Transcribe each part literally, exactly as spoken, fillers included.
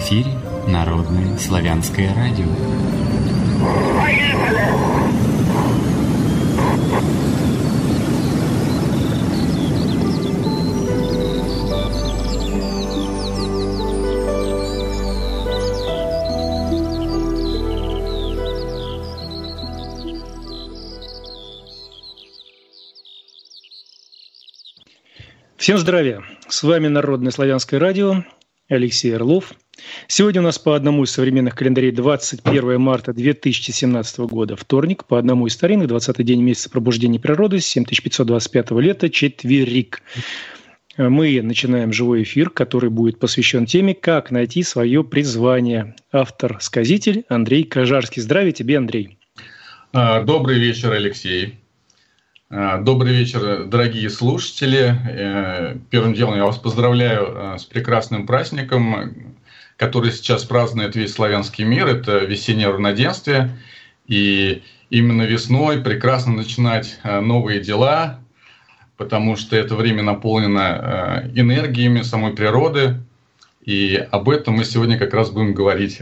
эфире Народное славянское радио. Всем здравия! С вами Народное славянское радио, Алексей Орлов. Сегодня у нас по одному из современных календарей двадцать первое марта две тысячи семнадцатого года, вторник, по одному из старинных, двадцатый день месяца пробуждения природы, семь тысяч пятьсот двадцать пятого лета, четверик. Мы начинаем живой эфир, который будет посвящен теме «Как найти свое призвание». Автор-сказитель Андрей Кажарский. Здравия тебе, Андрей. Добрый вечер, Алексей. Добрый вечер, дорогие слушатели. Первым делом я вас поздравляю с прекрасным праздником, который сейчас празднует весь славянский мир. Это весеннее равноденствие. И именно весной прекрасно начинать новые дела, потому что это время наполнено энергиями самой природы. И об этом мы сегодня как раз будем говорить.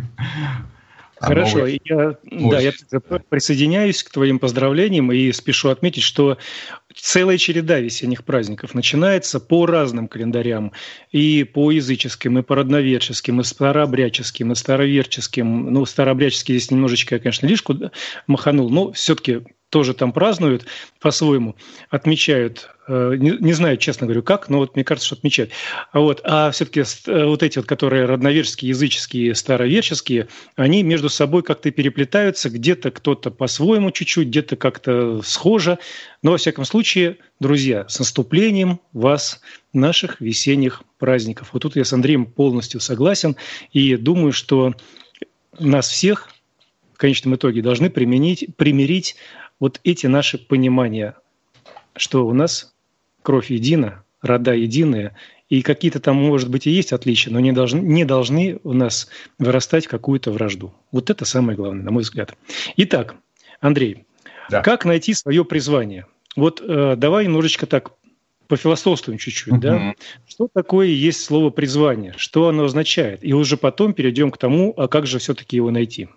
Хорошо, новый... я, да, я присоединяюсь к твоим поздравлениям и спешу отметить, что целая череда весенних праздников начинается по разным календарям, и по языческим, и по родноверческим, и старообрядческим, и староверческим. Ну, старообрядческие здесь немножечко, я, конечно, лишку маханул, но все-таки тоже там празднуют по-своему, отмечают. Не, не знаю, честно говорю, как, но вот мне кажется, что отмечают. А, вот, а все-таки вот эти вот, которые родноверческие, языческие, староверческие, они между собой как-то переплетаются, где-то кто-то по-своему чуть-чуть, где-то как-то схоже. Но, во всяком случае, друзья, с наступлением вас, наших весенних праздников. Вот тут я с Андреем полностью согласен и думаю, что нас всех в конечном итоге должны применить, примирить вот эти наши понимания, что у нас кровь едина, рода единые, и какие-то там, может быть, и есть отличия, но не должны, не должны у нас вырастать какую-то вражду. Вот это самое главное, на мой взгляд. Итак, Андрей, да. Как найти свое призвание? Вот э, давай немножечко так пофилософствуем чуть-чуть. Uh-huh. Да? Что такое есть слово призвание? Что оно означает? И уже потом перейдем к тому, а как же все-таки его найти?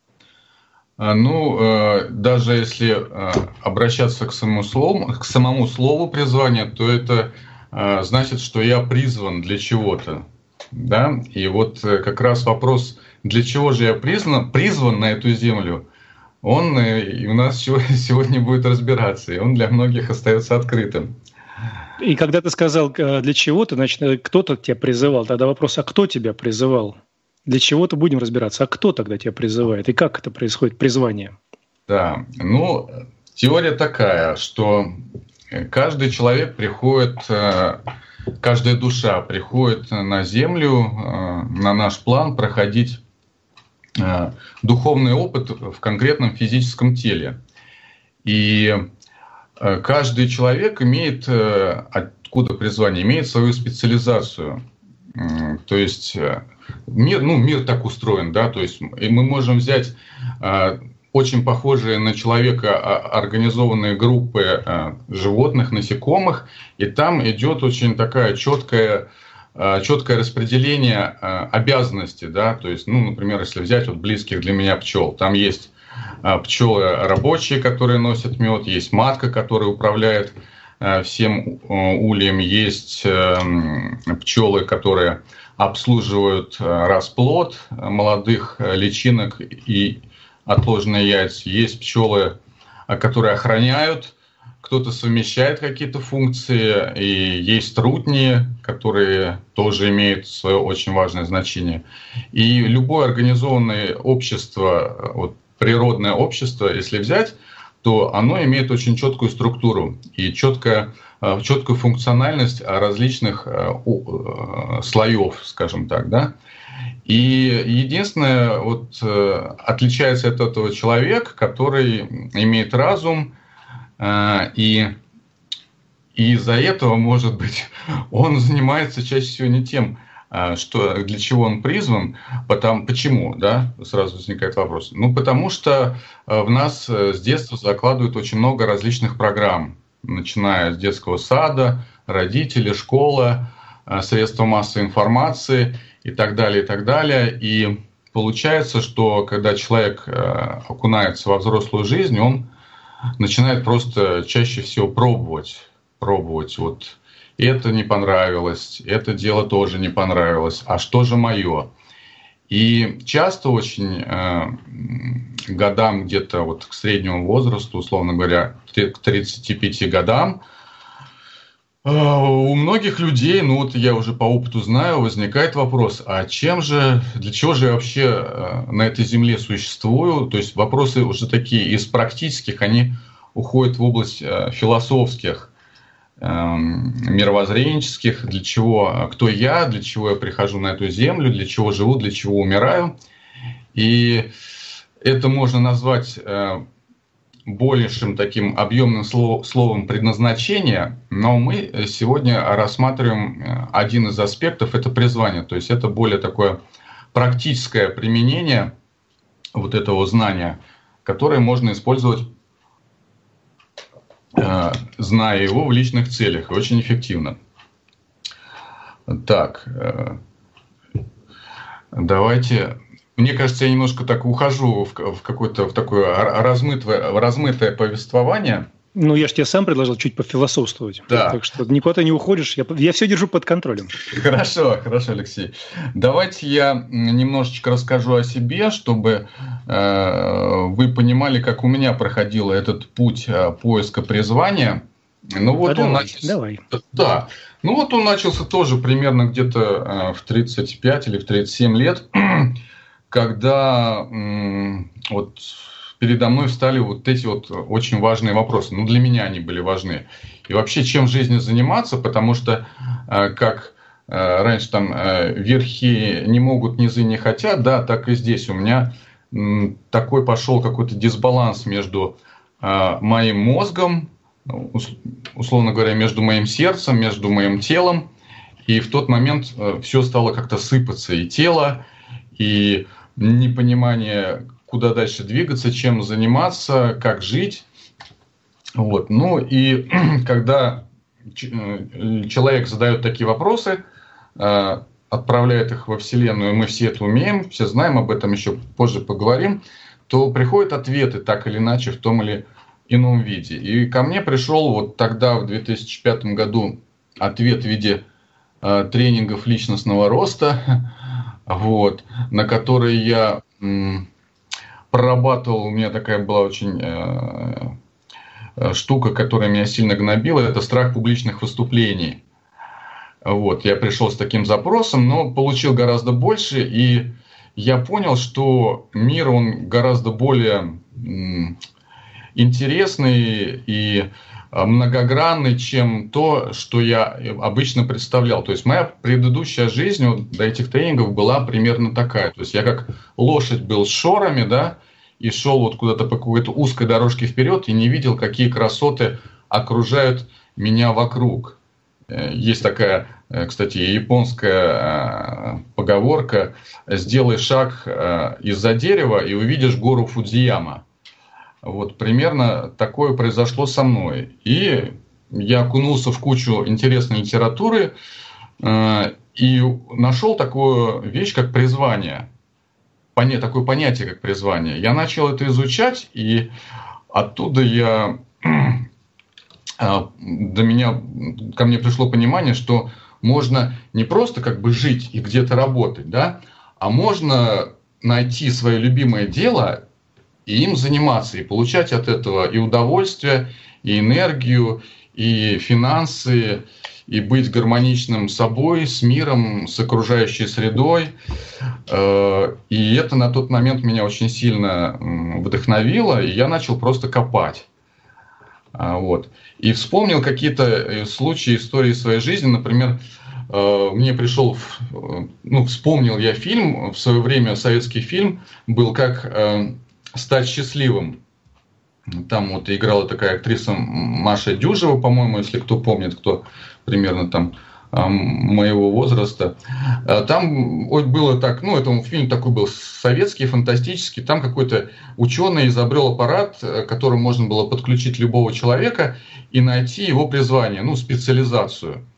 Ну, даже если обращаться к самому слову, к самому слову призвание, то это значит, что я призван для чего-то. Да? И вот как раз вопрос, для чего же я призван, призван на эту землю, он и у нас сегодня будет разбираться, и он для многих остается открытым. И когда ты сказал для чего-то, значит, кто-то тебя призывал. Тогда вопрос, а кто тебя призывал? Для чего-то будем разбираться. А кто тогда тебя призывает? И как это происходит, призвание? Да, ну, теория такая, что каждый человек приходит, каждая душа приходит на Землю, на наш план проходить духовный опыт в конкретном физическом теле. И каждый человек имеет, откуда призвание, имеет свою специализацию. То есть мир, ну, мир так устроен, да, то есть мы можем взять э, очень похожие на человека организованные группы э, животных, насекомых, и там идет очень такая четкая, э, четкое распределение э, обязанностей, да, то есть, ну, например, если взять вот близких для меня пчел, там есть э, пчелы рабочие, которые носят мед, есть матка, которая управляет э, всем э, ульем, есть э, пчелы, которые обслуживают расплод молодых личинок и отложенные яйца. Есть пчелы, которые охраняют, кто-то совмещает какие-то функции, и есть трутни, которые тоже имеют свое очень важное значение. И любое организованное общество, вот, природное общество, если взять, то оно имеет очень четкую структуру и четкое четкую функциональность различных слоев, скажем так, да. И единственное, вот, отличается от этого человек, который имеет разум, и, и из-за этого, может быть, он занимается чаще всего не тем, что, для чего он призван, потому, почему, да, сразу возникает вопрос. Ну, потому что в нас с детства закладывают очень много различных программ, начиная с детского сада, родители, школа, средства массовой информации. и так далее, и так далее. И получается, что когда человек окунается во взрослую жизнь, он начинает просто чаще всего пробовать, пробовать. Вот это не понравилось, это дело тоже не понравилось, а что же мое? И часто очень э, годам где-то вот к среднему возрасту, условно говоря, к тридцати пяти годам, э, у многих людей, ну вот я уже по опыту знаю, возникает вопрос, а чем же, для чего же я вообще э, на этой земле существую? То есть вопросы уже такие из практических, они уходят в область э, философских, мировоззренческих, для чего, кто я, для чего я прихожу на эту землю, для чего живу, для чего умираю. И это можно назвать большим таким объемным словом предназначение, но мы сегодня рассматриваем один из аспектов, это призвание, то есть это более такое практическое применение вот этого знания, которое можно использовать, зная его в личных целях, и очень эффективно. Так, давайте. Мне кажется, я немножко так ухожу в какое-то в такое размытое, размытое повествование. Ну, я же тебе сам предложил чуть пофилософствовать. Да. Так что никуда не уходишь. Я, я все держу под контролем. Хорошо, хорошо, Алексей. Давайте я немножечко расскажу о себе, чтобы э, вы понимали, как у меня проходил этот путь э, поиска призвания. Ну, вот а он давай, начался, давай. Да. Ну, вот он начался тоже примерно где-то э, в тридцать пять или в тридцать семь лет, когда э, вот... передо мной встали вот эти вот очень важные вопросы. Ну, для меня они были важны. И вообще, чем в жизни заниматься, потому что, как раньше там верхи не могут, низы не хотят, да, так и здесь у меня такой пошел какой-то дисбаланс между моим мозгом, условно говоря, между моим сердцем, между моим телом. И в тот момент все стало как-то сыпаться. И тело, и непонимание, куда дальше двигаться, чем заниматься, как жить. Вот. Ну и когда человек задает такие вопросы, отправляет их во Вселенную, мы все это умеем, все знаем, об этом еще позже поговорим, то приходят ответы так или иначе в том или ином виде. И ко мне пришел вот тогда, в две тысячи пятом году, ответ в виде тренингов личностного роста, вот, на которые я... прорабатывал, у меня такая была очень э, штука, которая меня сильно гнобила, это страх публичных выступлений. Вот, я пришел с таким запросом, но получил гораздо больше, и я понял, что мир, он гораздо более м, интересный и многогранный, чем то, что я обычно представлял. То есть моя предыдущая жизнь вот, до этих тренингов была примерно такая. То есть я как лошадь был с шорами, да, и шел вот куда-то по какой-то узкой дорожке вперед и не видел, какие красоты окружают меня вокруг. Есть такая, кстати, японская поговорка: «Сделай шаг из-за дерева, и увидишь гору Фудзияма». Вот примерно такое произошло со мной. И я окунулся в кучу интересной литературы э, и нашел такую вещь, как призвание. Поня- такое понятие, как призвание. Я начал это изучать, и оттуда я, э, до меня, ко мне пришло понимание, что можно не просто как бы жить и где-то работать, да, а можно найти свое любимое дело и им заниматься, и получать от этого и удовольствие, и энергию, и финансы, и быть гармоничным с собой, с миром, с окружающей средой. И это на тот момент меня очень сильно вдохновило, и я начал просто копать. Вот. И вспомнил какие-то случаи, истории своей жизни. Например, мне пришел, ну, вспомнил я фильм, в свое время советский фильм был, как «Стать счастливым». Там вот играла такая актриса Маша Дюжева, по-моему, если кто помнит, кто примерно там моего возраста. Там было так, ну, это фильм такой был советский, фантастический. Там какой-то ученый изобрел аппарат, которым можно было подключить любого человека и найти его призвание, ну, специализацию.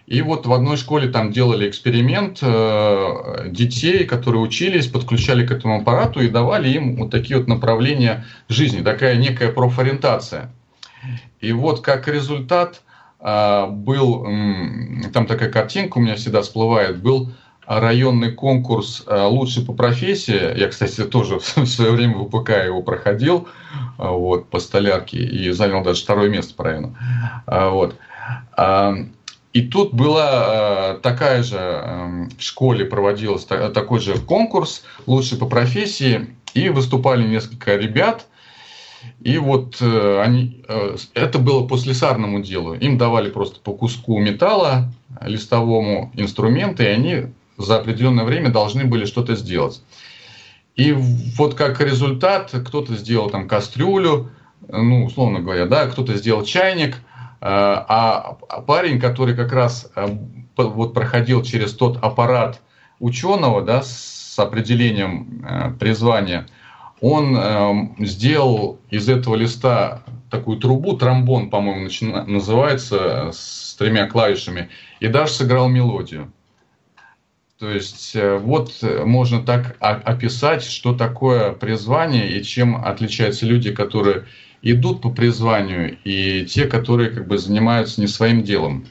И вот в одной школе там делали эксперимент, э, детей, которые учились, подключали к этому аппарату и давали им вот такие вот направления жизни, такая некая профориентация. И вот как результат э, был, э, там такая картинка у меня всегда всплывает, был районный конкурс э, «Лучший по профессии». Я, кстати, тоже в свое время в УПК его проходил э, вот, по столярке и занял даже второе место по району. Э, вот. И тут была такая же, в школе проводился такой же конкурс «Лучший по профессии», и выступали несколько ребят, и вот они, это было по слесарному делу, им давали просто по куску металла, листовому инструменту, и они за определенное время должны были что-то сделать. И вот как результат, кто-то сделал там кастрюлю, ну, условно говоря, да, кто-то сделал чайник, а парень, который как раз вот проходил через тот аппарат ученого, да, с определением призвания, он сделал из этого листа такую трубу, тромбон, по-моему, называется, с тремя клавишами, и даже сыграл мелодию. То есть вот можно так описать, что такое призвание и чем отличаются люди, которые идут по призванию, и те, которые как бы занимаются не своим делом.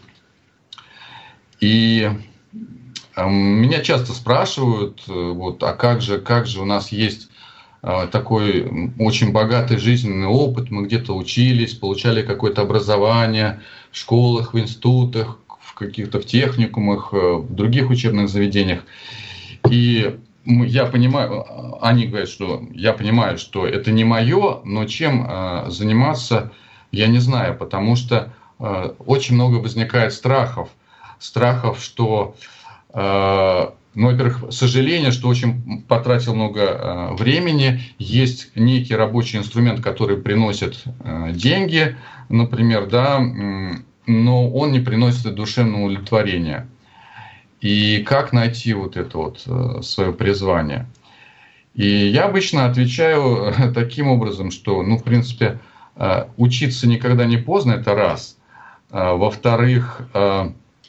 И э, меня часто спрашивают, вот, а как же, как же у нас есть э, такой очень богатый жизненный опыт, мы где-то учились, получали какое-то образование в школах, в институтах, в каких-то в техникумах, в других учебных заведениях. И я понимаю, они говорят, что я понимаю, что это не мое, но чем э, заниматься, я не знаю, потому что э, очень много возникает страхов. Страхов, что, э, ну, во-первых, сожаление, что очень потратил много э, времени, есть некий рабочий инструмент, который приносит э, деньги, например, да, э, но он не приносит душевного удовлетворения. И как найти вот это вот э, свое призвание? И я обычно отвечаю таким образом, что, ну, в принципе, э, учиться никогда не поздно, это раз. Э, во-вторых, э,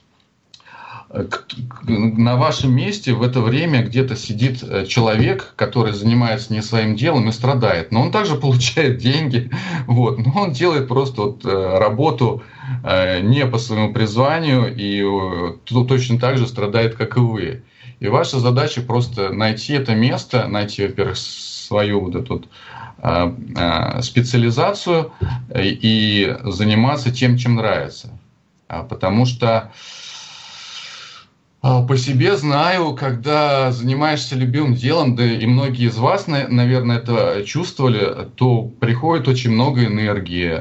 на вашем месте в это время где-то сидит человек, который занимается не своим делом и страдает. Но он также получает деньги, вот, но он делает просто вот работу не по своему призванию и точно так же страдает, как и вы. И ваша задача просто найти это место, найти, во-первых, свою вот эту специализацию и заниматься тем, чем нравится. Потому что по себе знаю, когда занимаешься любимым делом, да и многие из вас, наверное, это чувствовали, то приходит очень много энергии.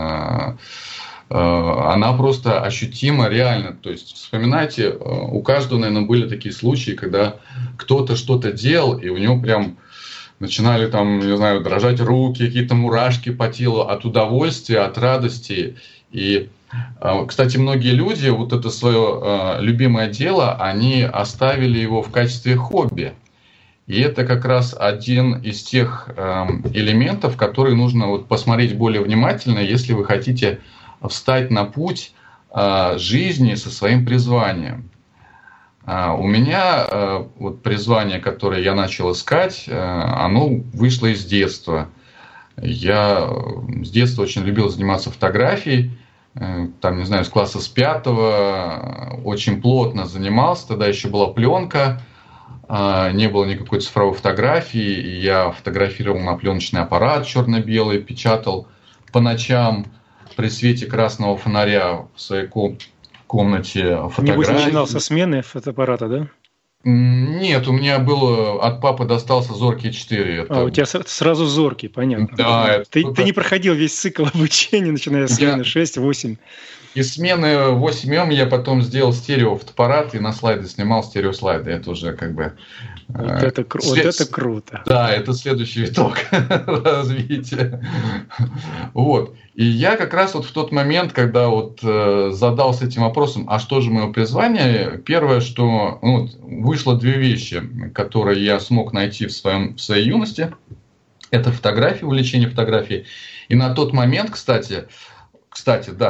Она просто ощутима, реально. То есть вспоминайте, у каждого, наверное, были такие случаи, когда кто-то что-то делал, и у него прям начинали там, не знаю, дрожать руки, какие-то мурашки по телу от удовольствия, от радости. И, кстати, многие люди вот это свое любимое дело, они оставили его в качестве хобби. И это как раз один из тех элементов, которые нужно вот посмотреть более внимательно, если вы хотите встать на путь жизни со своим призванием. У меня вот призвание, которое я начал искать, оно вышло из детства. Я с детства очень любил заниматься фотографией. Там, не знаю, с класса с пятого очень плотно занимался. Тогда еще была пленка, не было никакой цифровой фотографии. Я фотографировал на пленочный аппарат черно-белый, печатал по ночам при свете красного фонаря в своей комнате фотографии. Небось, начинал со смены фотоаппарата, да? Нет, у меня было, от папы достался Зоркий четыре. Это... А, у тебя сразу Зоркий, понятно. Да, это... ты, ты не проходил весь цикл обучения, начиная с смены я... шесть-восемь. Из смены восемь эм я потом сделал стереофотоаппарат и на слайды снимал стереослайды. Это уже как бы... Вот, э... это, кру... След... вот это круто. Да, это следующий виток развития. Вот. И я как раз вот в тот момент, когда вот э, задался этим вопросом, а что же мое призвание, первое, что ну, вышло две вещи, которые я смог найти в, своем, в своей юности, это фотография, увлечение фотографией. И на тот момент, кстати, кстати, да,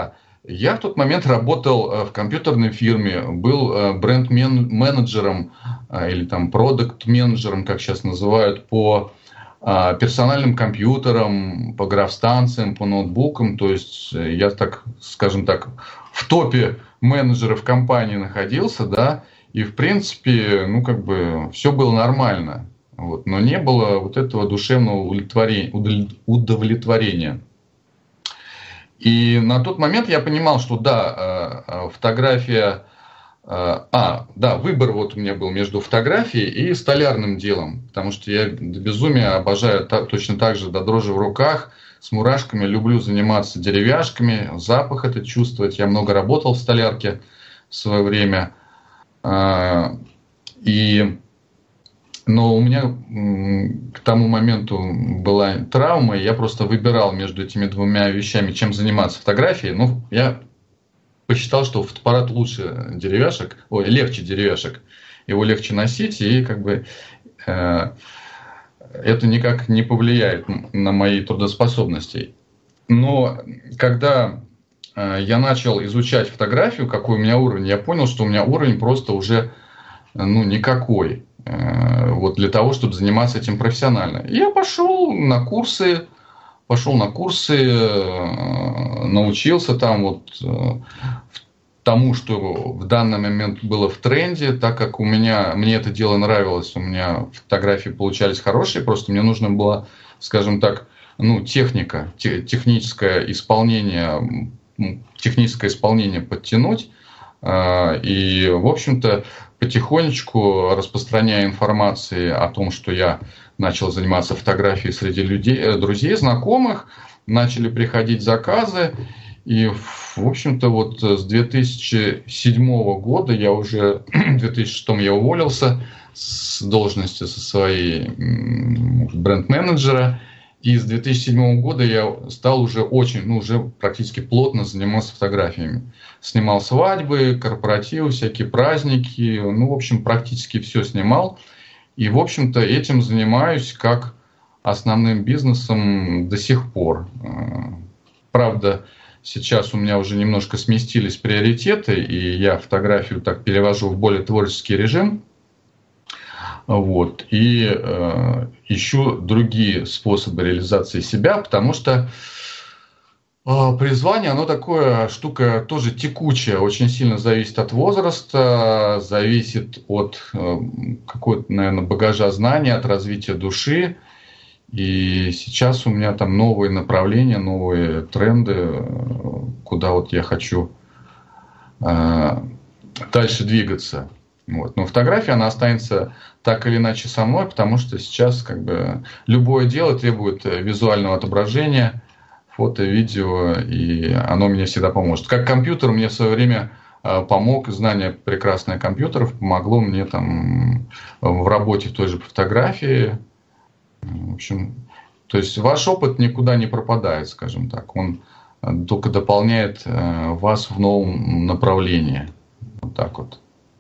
Я в тот момент работал в компьютерной фирме, был бренд-менеджером или там продакт-менеджером, как сейчас называют, по персональным компьютерам, по графстанциям, по ноутбукам. То есть я, так, скажем так, в топе менеджеров компании находился, да, и в принципе, ну как бы все было нормально, вот, но не было вот этого душевного удовлетворения. И на тот момент я понимал, что да, фотография, а, да, выбор вот у меня был между фотографией и столярным делом, потому что я до безумия обожаю точно так же, до дрожи в руках, с мурашками, люблю заниматься деревяшками, запах это чувствовать. Я много работал в столярке в свое время. И, но у меня к тому моменту была травма, и я просто выбирал между этими двумя вещами, чем заниматься фотографией. Ну, я посчитал, что фотоаппарат лучше деревяшек, ой, легче деревяшек, его легче носить, и как бы э, это никак не повлияет на мои трудоспособности. Но когда э, я начал изучать фотографию, какой у меня уровень, я понял, что у меня уровень просто уже ну, никакой. Э, вот для того, чтобы заниматься этим профессионально. И я пошел на курсы, пошел на курсы, э, научился там вот э, тому, что в данный момент было в тренде, так как у меня, мне это дело нравилось, у меня фотографии получались хорошие, просто мне нужно было, скажем так, ну, техника, те, техническое исполнение, техническое исполнение подтянуть. И, в общем-то, потихонечку распространяя информацию о том, что я начал заниматься фотографией среди людей, друзей, знакомых, начали приходить заказы. И, в общем-то, вот с две тысячи седьмого года я уже, в две тысячи шестом я уволился с должности со своей бренд-менеджера. И с две тысячи седьмого года я стал уже очень, ну, уже практически плотно заниматься фотографиями. Снимал свадьбы, корпоративы, всякие праздники. Ну, в общем, практически все снимал. И, в общем-то, этим занимаюсь как основным бизнесом до сих пор. Правда, сейчас у меня уже немножко сместились приоритеты, и я фотографию так перевожу в более творческий режим. Вот, и э, ищу другие способы реализации себя, потому что э, призвание, оно такое штука тоже текучая, очень сильно зависит от возраста, зависит от э, какого-то, наверное, багажа знаний, от развития души. И сейчас у меня там новые направления, новые тренды, куда вот я хочу э, дальше двигаться. Вот. Но фотография, она останется так или иначе со мной, потому что сейчас как бы любое дело требует визуального отображения, фото, видео, и оно мне всегда поможет. Как компьютер мне в свое время помог, знание прекрасное компьютеров помогло мне там в работе в той же фотографии. В общем, то есть ваш опыт никуда не пропадает, скажем так, он только дополняет вас в новом направлении. Вот так вот.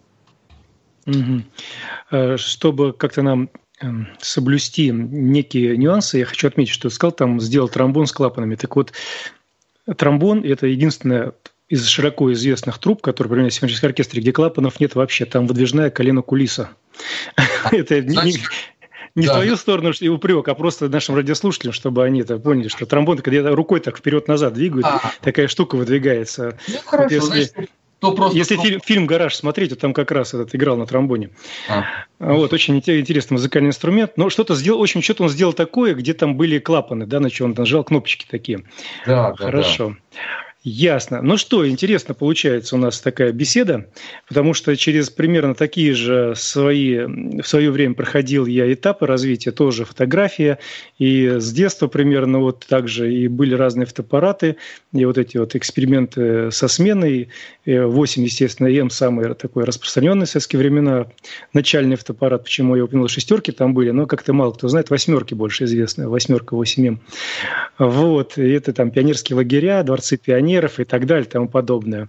Угу. Чтобы как-то нам соблюсти некие нюансы, я хочу отметить, что сказал, там сделал тромбон с клапанами. Так вот, тромбон – это единственная из широко известных труб, которые применяются в симфоническом оркестре, где клапанов нет вообще. Там выдвижная колено-кулиса. Это не... Не да. в твою сторону и упрек, а просто нашим радиослушателям, чтобы они это поняли, что тромбон, когда рукой так вперед-назад двигают, а. такая штука выдвигается. Ну, хорошо, вот если значит, то просто... если фильм, фильм «Гараж» смотреть, то там как раз этот играл на тромбоне. А. Вот, очень интересный музыкальный инструмент. Но что-то сделал, в общем, что-то он сделал такое, где там были клапаны, да, на чем он нажал кнопочки такие. Да, да, хорошо. Да. Ясно. Ну что, интересно получается у нас такая беседа, потому что через примерно такие же свои, в свое время проходил я этапы развития, тоже фотография, и с детства примерно вот так же и были разные фотоаппараты, и вот эти вот эксперименты со сменой, восемь, естественно, М самый такой распространенный в советские времена, начальный фотоаппарат, почему я упомянул, шестерки там были, но как-то мало кто знает, восьмерки больше известны, восьмерка, восемь М. Вот, и это там пионерские лагеря, дворцы пионеров, и так далее, и тому подобное.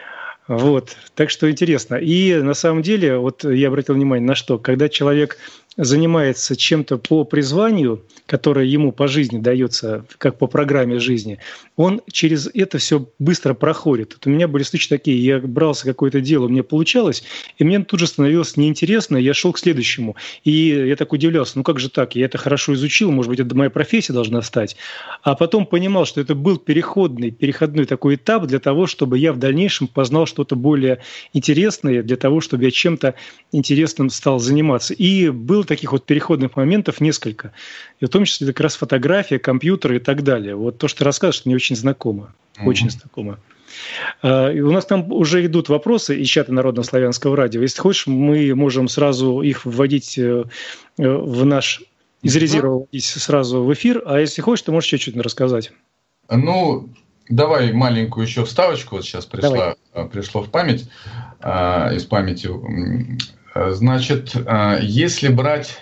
Вот. Так что интересно. И на самом деле, вот я обратил внимание на что, когда человек занимается чем-то по призванию, которое ему по жизни дается, как по программе жизни, он через это все быстро проходит. Вот у меня были случаи такие, я брался какое-то дело, у меня получалось, и мне тут же становилось неинтересно, я шел к следующему. И я так удивлялся, ну как же так, я это хорошо изучил, может быть, это моя профессия должна стать. А потом понимал, что это был переходный, переходной такой этап для того, чтобы я в дальнейшем познал что-то более интересное, для того, чтобы я чем-то интересным стал заниматься. И было таких вот переходных моментов несколько. И в том числе как раз фотография, компьютер и так далее. Вот то, что ты рассказываешь, мне очень знакомо. Очень mm-hmm. знакомо. И у нас там уже идут вопросы из чата Народно-славянского радио. Если хочешь, мы можем сразу их вводить в наш, из резерва вводить сразу в эфир. А если хочешь, ты можешь чуть-чуть рассказать. Ну, давай маленькую еще вставочку. Вот сейчас пришла, пришло в память, из памяти. Значит, если брать...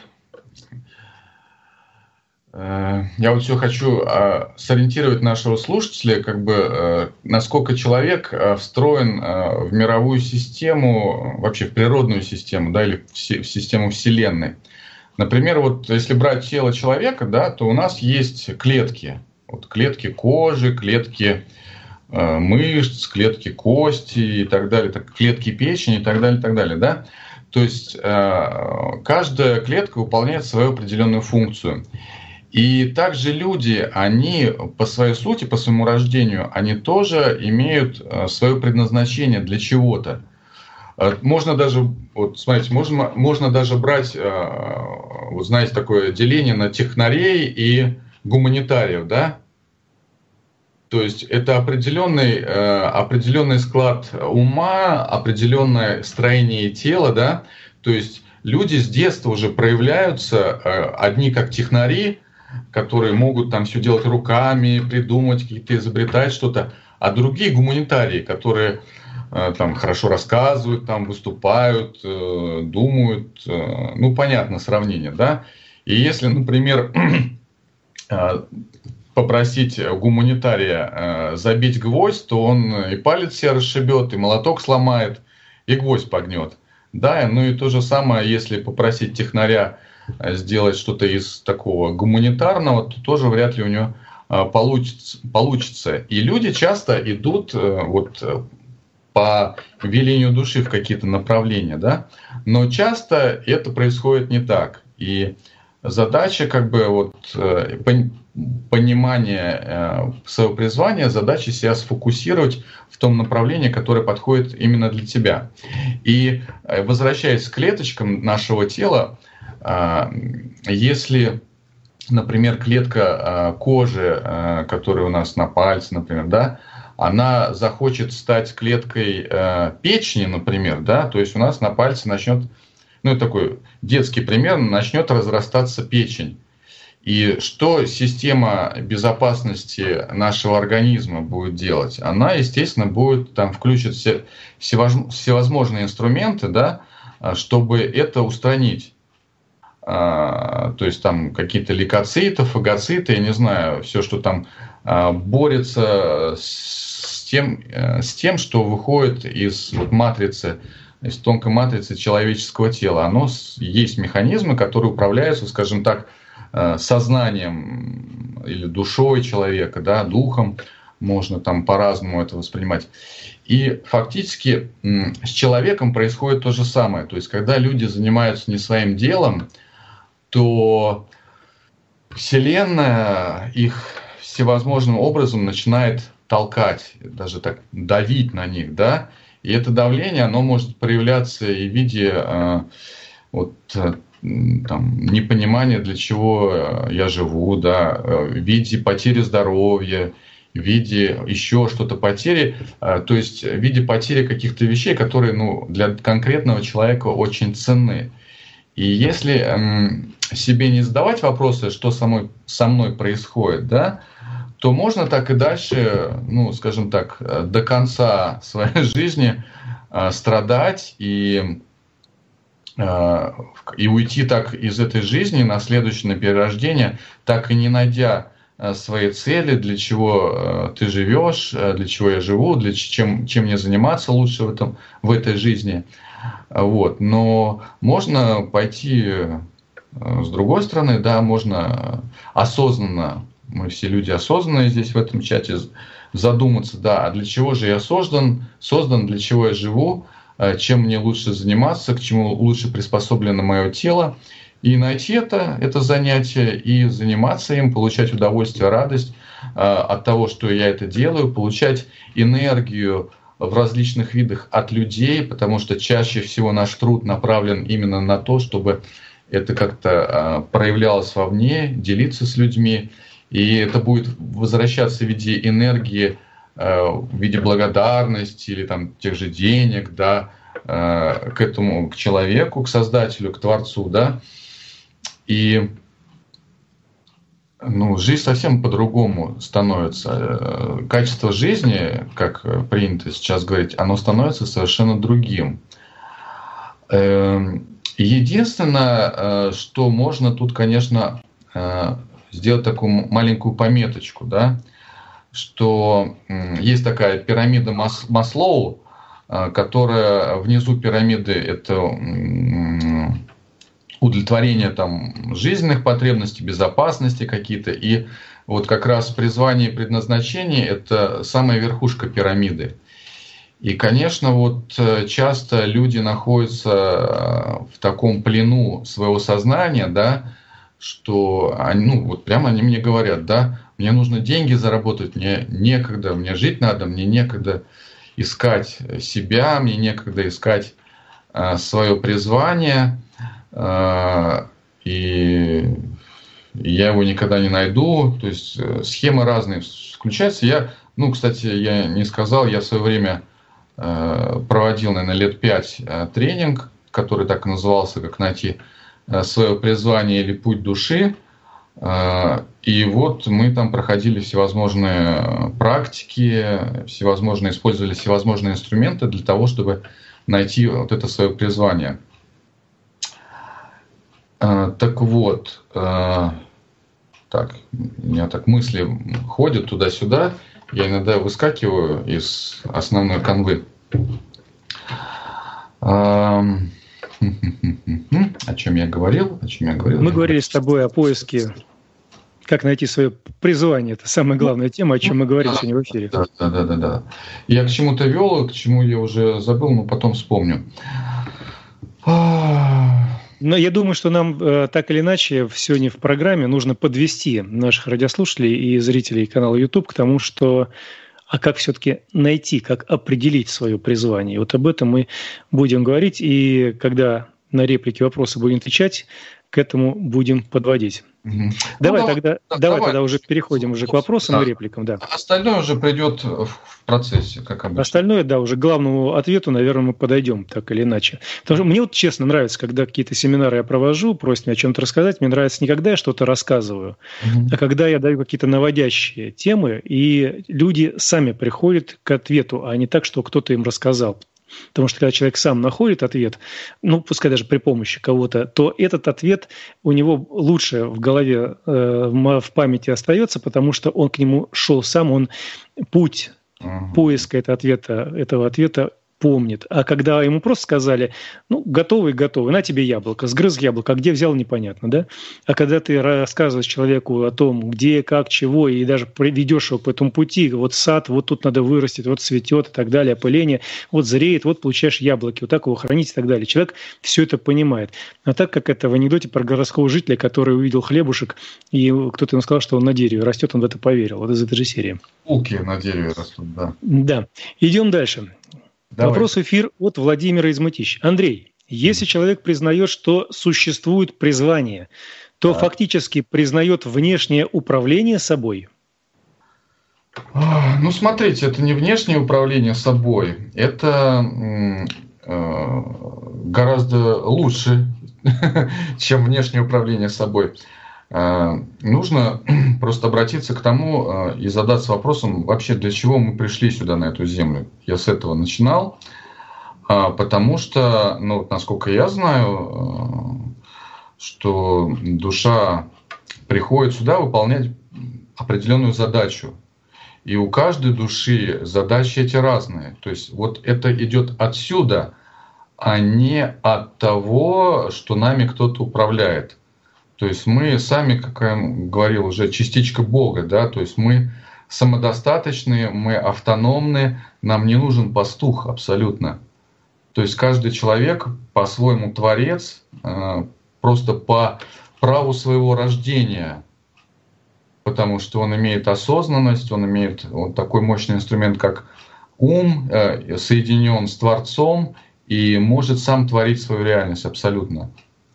Я вот все хочу сориентировать нашего слушателя, как бы, насколько человек встроен в мировую систему, вообще в природную систему, да, или в систему Вселенной. Например, вот если брать тело человека, да, то у нас есть клетки. Вот клетки кожи, клетки мышц, клетки кости и так далее, так, клетки печени и так далее, и так далее, да. То есть каждая клетка выполняет свою определенную функцию. И также люди, они по своей сути, по своему рождению, они тоже имеют свое предназначение для чего-то. Можно даже, вот смотрите, можно, можно даже брать, вот знаете, такое деление на технарей и гуманитариев, да? То есть это определенный, определенный склад ума, определенное строение тела, да? То есть люди с детства уже проявляются, одни как технари, которые могут там все делать руками, придумать, какие-то изобретать что-то, а другие гуманитарии, которые э, там хорошо рассказывают, там выступают, э, думают, э, ну понятно сравнение, да. И если, например, э, попросить гуманитария э, забить гвоздь, то он и палец себе расшибет, и молоток сломает, и гвоздь погнет, да. Ну и то же самое, если попросить технаря сделать что-то из такого гуманитарного, то тоже вряд ли у него получится. получится. И люди часто идут вот по велению души в какие-то направления, да? Но часто это происходит не так. И задача, как бы, вот, понимание своего призвания, задача себя сфокусировать в том направлении, которое подходит именно для тебя. И возвращаясь к клеточкам нашего тела, если, например, клетка кожи, которая у нас на пальце, например, да, она захочет стать клеткой печени, например, да, то есть у нас на пальце начнет, ну, это такой детский пример, начнет разрастаться печень. И что система безопасности нашего организма будет делать? Она, естественно, будет там включить все, всевозможные инструменты, да, чтобы это устранить. То есть там какие-то лейкоциты, фагоциты, я не знаю, все, что там борется с тем, с тем, что выходит из вот матрицы, из тонкой матрицы человеческого тела. Оно есть механизмы, которые управляются, скажем так, сознанием или душой человека, да, духом, можно там по-разному это воспринимать. И фактически с человеком происходит то же самое. То есть когда люди занимаются не своим делом, то Вселенная их всевозможным образом начинает толкать, даже так давить на них, да, и это давление, оно может проявляться и в виде э, вот, э, там, непонимания, для чего я живу, да, в виде потери здоровья, в виде еще что-то потери, э, то есть в виде потери каких-то вещей, которые, ну, для конкретного человека очень ценны. И если эм, себе не задавать вопросы, что со мной, со мной происходит, да, то можно так и дальше, ну, скажем так, до конца своей жизни э, страдать и, э, и уйти так из этой жизни на следующее, на перерождение, так и не найдя э, своей цели, для чего э, ты живешь, э, для чего я живу, для чем, чем мне заниматься лучше в, этом, в этой жизни. Вот. Но можно пойти С другой стороны, да, можно осознанно, мы все люди осознанные здесь в этом чате, задуматься, да, а для чего же я создан, создан, для чего я живу, чем мне лучше заниматься, к чему лучше приспособлено мое тело, и найти это, это занятие, и заниматься им, получать удовольствие, радость от того, что я это делаю, получать энергию в различных видах от людей, потому что чаще всего наш труд направлен именно на то, чтобы это как-то проявлялось вовне, делиться с людьми, и это будет возвращаться в виде энергии, в виде благодарности или там тех же денег, да, к этому, к человеку, к Создателю, к Творцу, да, и ну, жизнь совсем по-другому становится. Качество жизни, как принято сейчас говорить, оно становится совершенно другим. Единственное, что можно тут, конечно, сделать такую маленькую пометочку, да, что есть такая пирамида Маслоу, которая внизу пирамиды — это удовлетворение там жизненных потребностей, безопасности какие-то, и вот как раз призвание и предназначение — это самая верхушка пирамиды. И, конечно, вот часто люди находятся в таком плену своего сознания, да, что они, ну, вот прямо они мне говорят, да, мне нужно деньги заработать, мне некогда, мне жить надо, мне некогда искать себя, мне некогда искать э, свое призвание, э, и я его никогда не найду. То есть э, схемы разные включаются. Я, ну, кстати, я не сказал, я в свое время э, проводил, наверное, лет пять э, тренинг, который так и назывался, как найти свое призвание или путь души. И вот мы там проходили всевозможные практики, всевозможные, использовали всевозможные инструменты для того, чтобы найти вот это свое призвание. Так вот, так, у меня так мысли ходят туда-сюда, я иногда выскакиваю из основной канвы. О чем я говорил? О чем я говорил? Мы говорили с тобой о поиске, как найти свое призвание. Это самая главная тема, о чем мы говорили да, сегодня в эфире. Да, да, да, да, да. Я к чему-то вел, к чему я уже забыл, но потом вспомню. Но я думаю, что нам так или иначе сегодня в программе нужно подвести наших радиослушателей и зрителей канала YouTube к тому, что а как все-таки найти, как определить свое призвание. И вот об этом мы будем говорить, и когда на реплики, вопросы будем отвечать, к этому будем подводить. Угу. Давай, ну, тогда, да, давай, давай тогда уже переходим уже к вопросам да. и репликам. Да. Остальное уже придет в процессе, как обычно. Остальное, да, уже к главному ответу, наверное, мы подойдем так или иначе. Потому что мне вот честно нравится, когда какие-то семинары я провожу, просят меня о чем-то рассказать, мне нравится не когда я что-то рассказываю, угу. а когда я даю какие-то наводящие темы, и люди сами приходят к ответу, а не так, что кто-то им рассказал. Потому что когда человек сам находит ответ, ну, пускай даже при помощи кого-то, то этот ответ у него лучше в голове, э, в памяти остается, потому что он к нему шел сам, он путь uh-huh. поиска этого ответа, этого ответа помнит. А когда ему просто сказали, ну, готовый, готовый, на тебе яблоко, сгрыз яблоко, а где взял, непонятно, да? А когда ты рассказываешь человеку о том, где, как, чего, и даже ведешь его по этому пути, вот сад, вот тут надо вырастить, вот цветет и так далее, опыление, вот зреет, вот получаешь яблоки, вот так его хранить и так далее. Человек все это понимает. А так, как это в анекдоте про городского жителя, который увидел хлебушек, и кто-то ему сказал, что он на дереве растет, он в это поверил. Вот из этой же серии. Булки на дереве растут, да. Да. Идем дальше. Давай. Вопрос в эфир от Владимира из Мытищ. Андрей, если человек признает, что существует призвание, то да. фактически признает внешнее управление собой? Ну, смотрите, это не внешнее управление собой. Это э, гораздо лучше, чем внешнее управление собой. Э, нужно просто обратиться к тому э, и задаться вопросом, вообще для чего мы пришли сюда, на эту землю. Я с этого начинал, э, потому что, ну, насколько я знаю, э, что душа приходит сюда выполнять определенную задачу. И у каждой души задачи эти разные. То есть вот это идет отсюда, а не от того, что нами кто-то управляет. То есть мы сами, как я говорил уже, частичка Бога, да, то есть мы самодостаточные, мы автономны, нам не нужен пастух абсолютно. То есть каждый человек по-своему творец, просто по праву своего рождения, потому что он имеет осознанность, он имеет вот такой мощный инструмент, как ум, соединен с Творцом и может сам творить свою реальность абсолютно.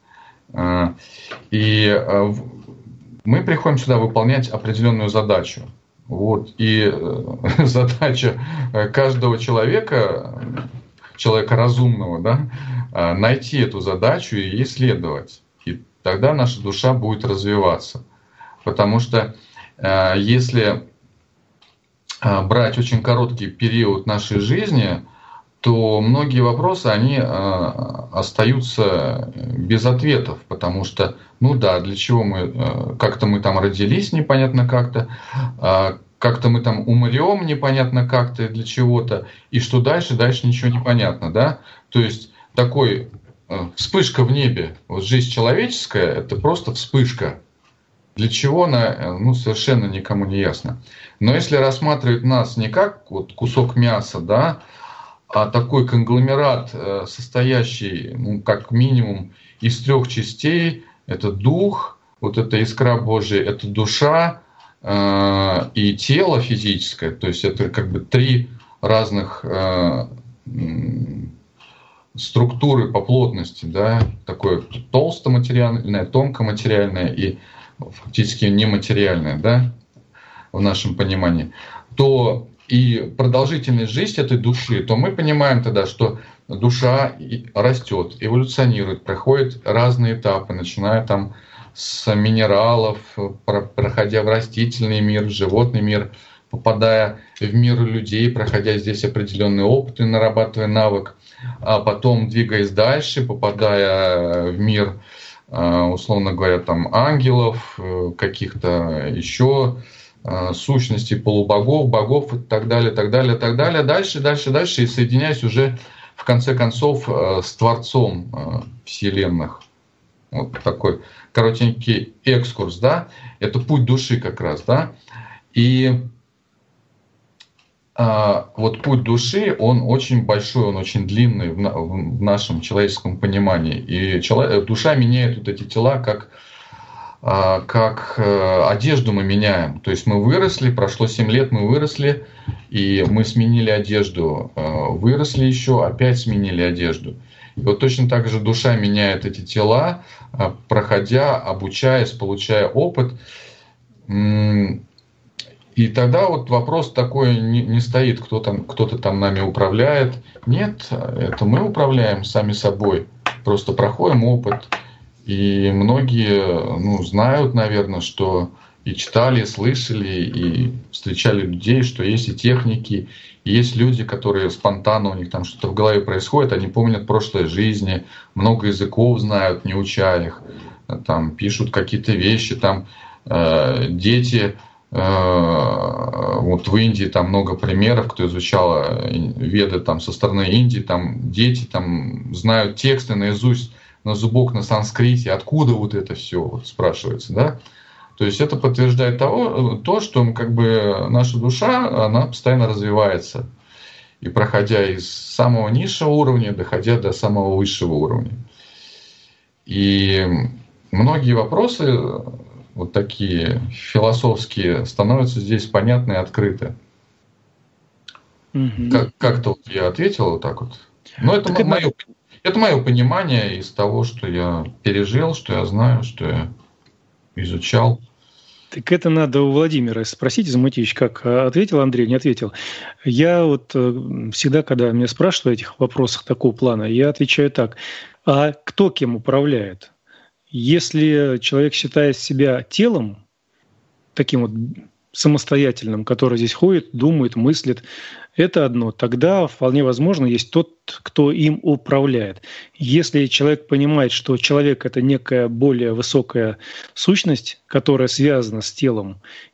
И мы приходим сюда выполнять определенную задачу. Вот. И задача каждого человека, человека разумного, да, найти эту задачу и исследовать. И тогда наша душа будет развиваться. Потому что если брать очень короткий период нашей жизни, то многие вопросы, они остаются без ответов, потому что, ну да, для чего мы, как-то мы там родились непонятно как-то, как-то мы там умрем непонятно как-то для чего-то, и что дальше, дальше ничего не понятно, да? То есть такой вспышка в небе, вот жизнь человеческая, это просто вспышка. Для чего она, ну, совершенно никому не ясно. Но если рассматривать нас не как вот кусок мяса, да, а такой конгломерат, состоящий, ну, как минимум из трех частей, это дух, вот эта искра Божия, это душа э, и тело физическое, то есть это как бы три разных э, структуры по плотности, да, такое толстоматериальное, тонкоматериальное и фактически нематериальное, да, в нашем понимании, то и продолжительность жизни этой души, то мы понимаем тогда, что душа растет, эволюционирует, проходит разные этапы, начиная там с минералов, проходя в растительный мир, в животный мир, попадая в мир людей, проходя здесь определенные опыты, нарабатывая навык, а потом двигаясь дальше, попадая в мир, условно говоря, там ангелов, каких-то еще сущностей, полубогов, богов и так далее, так далее, так далее, дальше, дальше, дальше, и соединяясь уже в конце концов с Творцом вселенных. Вот такой коротенький экскурс, да, это путь души как раз, да, и а, вот путь души, он очень большой, он очень длинный в, на, в нашем человеческом понимании, и человек, душа меняет вот эти тела как как одежду мы меняем. То есть мы выросли, прошло семь лет, мы выросли, и мы сменили одежду, выросли еще, опять сменили одежду. И вот точно так же душа меняет эти тела, проходя, обучаясь, получая опыт. И тогда вот вопрос такой не, не стоит, кто там, кто-то там нами управляет. Нет, это мы управляем сами собой, просто проходим опыт. И многие, ну, знают, наверное, что и читали, и слышали, и встречали людей, что есть и техники, и есть люди, которые спонтанно, у них там что-то в голове происходит, они помнят прошлые жизни, много языков знают, не уча их, там пишут какие-то вещи, там э, дети, э, вот в Индии там много примеров, кто изучал веды там со стороны Индии, там дети там знают тексты наизусть, на зубок на санскрите, откуда вот это все, вот, спрашивается, да? То есть это подтверждает того, то, что как бы наша душа, она постоянно развивается. И проходя из самого низшего уровня, доходя до самого высшего уровня. И многие вопросы, вот такие философские, становятся здесь понятны и открыты. Mm-hmm. Как- как-то вот я ответил вот так вот. Но это так мое... это... Это мое понимание из того, что я пережил, что я знаю, что я изучал. Так это надо у Владимира спросить, Замутьевич, как ответил Андрей, не ответил. Я вот всегда, когда меня спрашивают о этих вопросах такого плана, я отвечаю так. А кто кем управляет? Если человек считает себя телом, таким вот самостоятельным, который здесь ходит, думает, мыслит, это одно. Тогда вполне возможно есть тот, кто им управляет. Если человек понимает, что человек – это некая более высокая сущность, которая связана с телом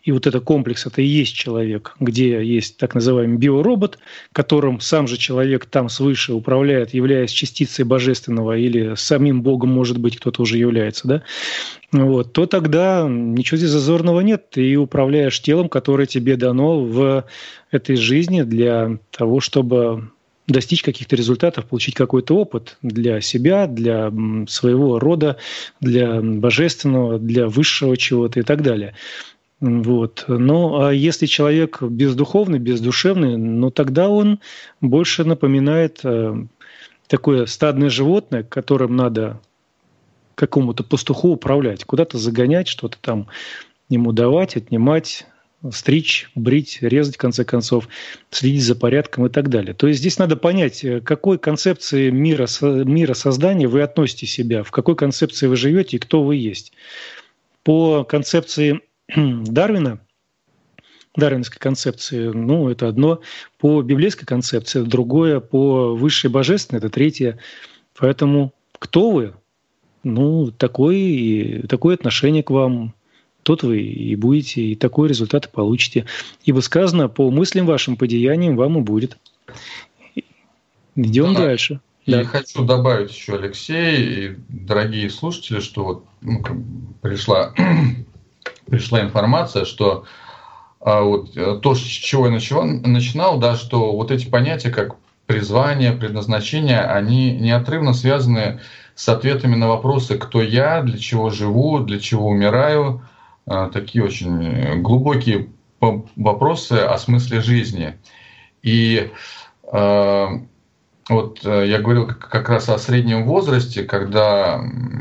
и вот это комплекс, это и есть человек, где есть так называемый биоробот, которым сам же человек там свыше управляет, являясь частицей божественного, или самим Богом, может быть, кто-то уже является, да, вот, то тогда ничего здесь зазорного нет. Ты управляешь телом, которое тебе дано в этой жизни для того, чтобы достичь каких-то результатов, получить какой-то опыт для себя, для своего рода, для божественного, для высшего чего-то и так далее. Вот. Ну, а если человек бездуховный, бездушевный, ну, тогда он больше напоминает э, такое стадное животное, которым надо какому-то пастуху управлять, куда-то загонять, что-то там ему давать, отнимать, стричь, брить, резать, в конце концов, следить за порядком и так далее. То есть здесь надо понять, к какой концепции мира, мира создания вы относите себя, в какой концепции вы живете и кто вы есть. По концепции Дарвина, дарвиновской концепции, ну, это одно, по библейской концепции это другое, по высшей божественной это третье. Поэтому кто вы? Ну, такое, такое отношение к вам, тот вы и будете, и такой результат и получите. Ибо сказано, по мыслям вашим, по деяниям вам и будет. Идем да. дальше. И да. хочу добавить еще, Алексей, и дорогие слушатели, что вот ну, пришла, пришла информация, что а, вот, то, с чего я начал, начинал, да, что вот эти понятия, как призвание, предназначение, они неотрывно связаны с ответами на вопросы «кто я?», «для чего живу?», «для чего умираю?», такие очень глубокие вопросы о смысле жизни. И э, вот я говорил как раз о среднем возрасте, когда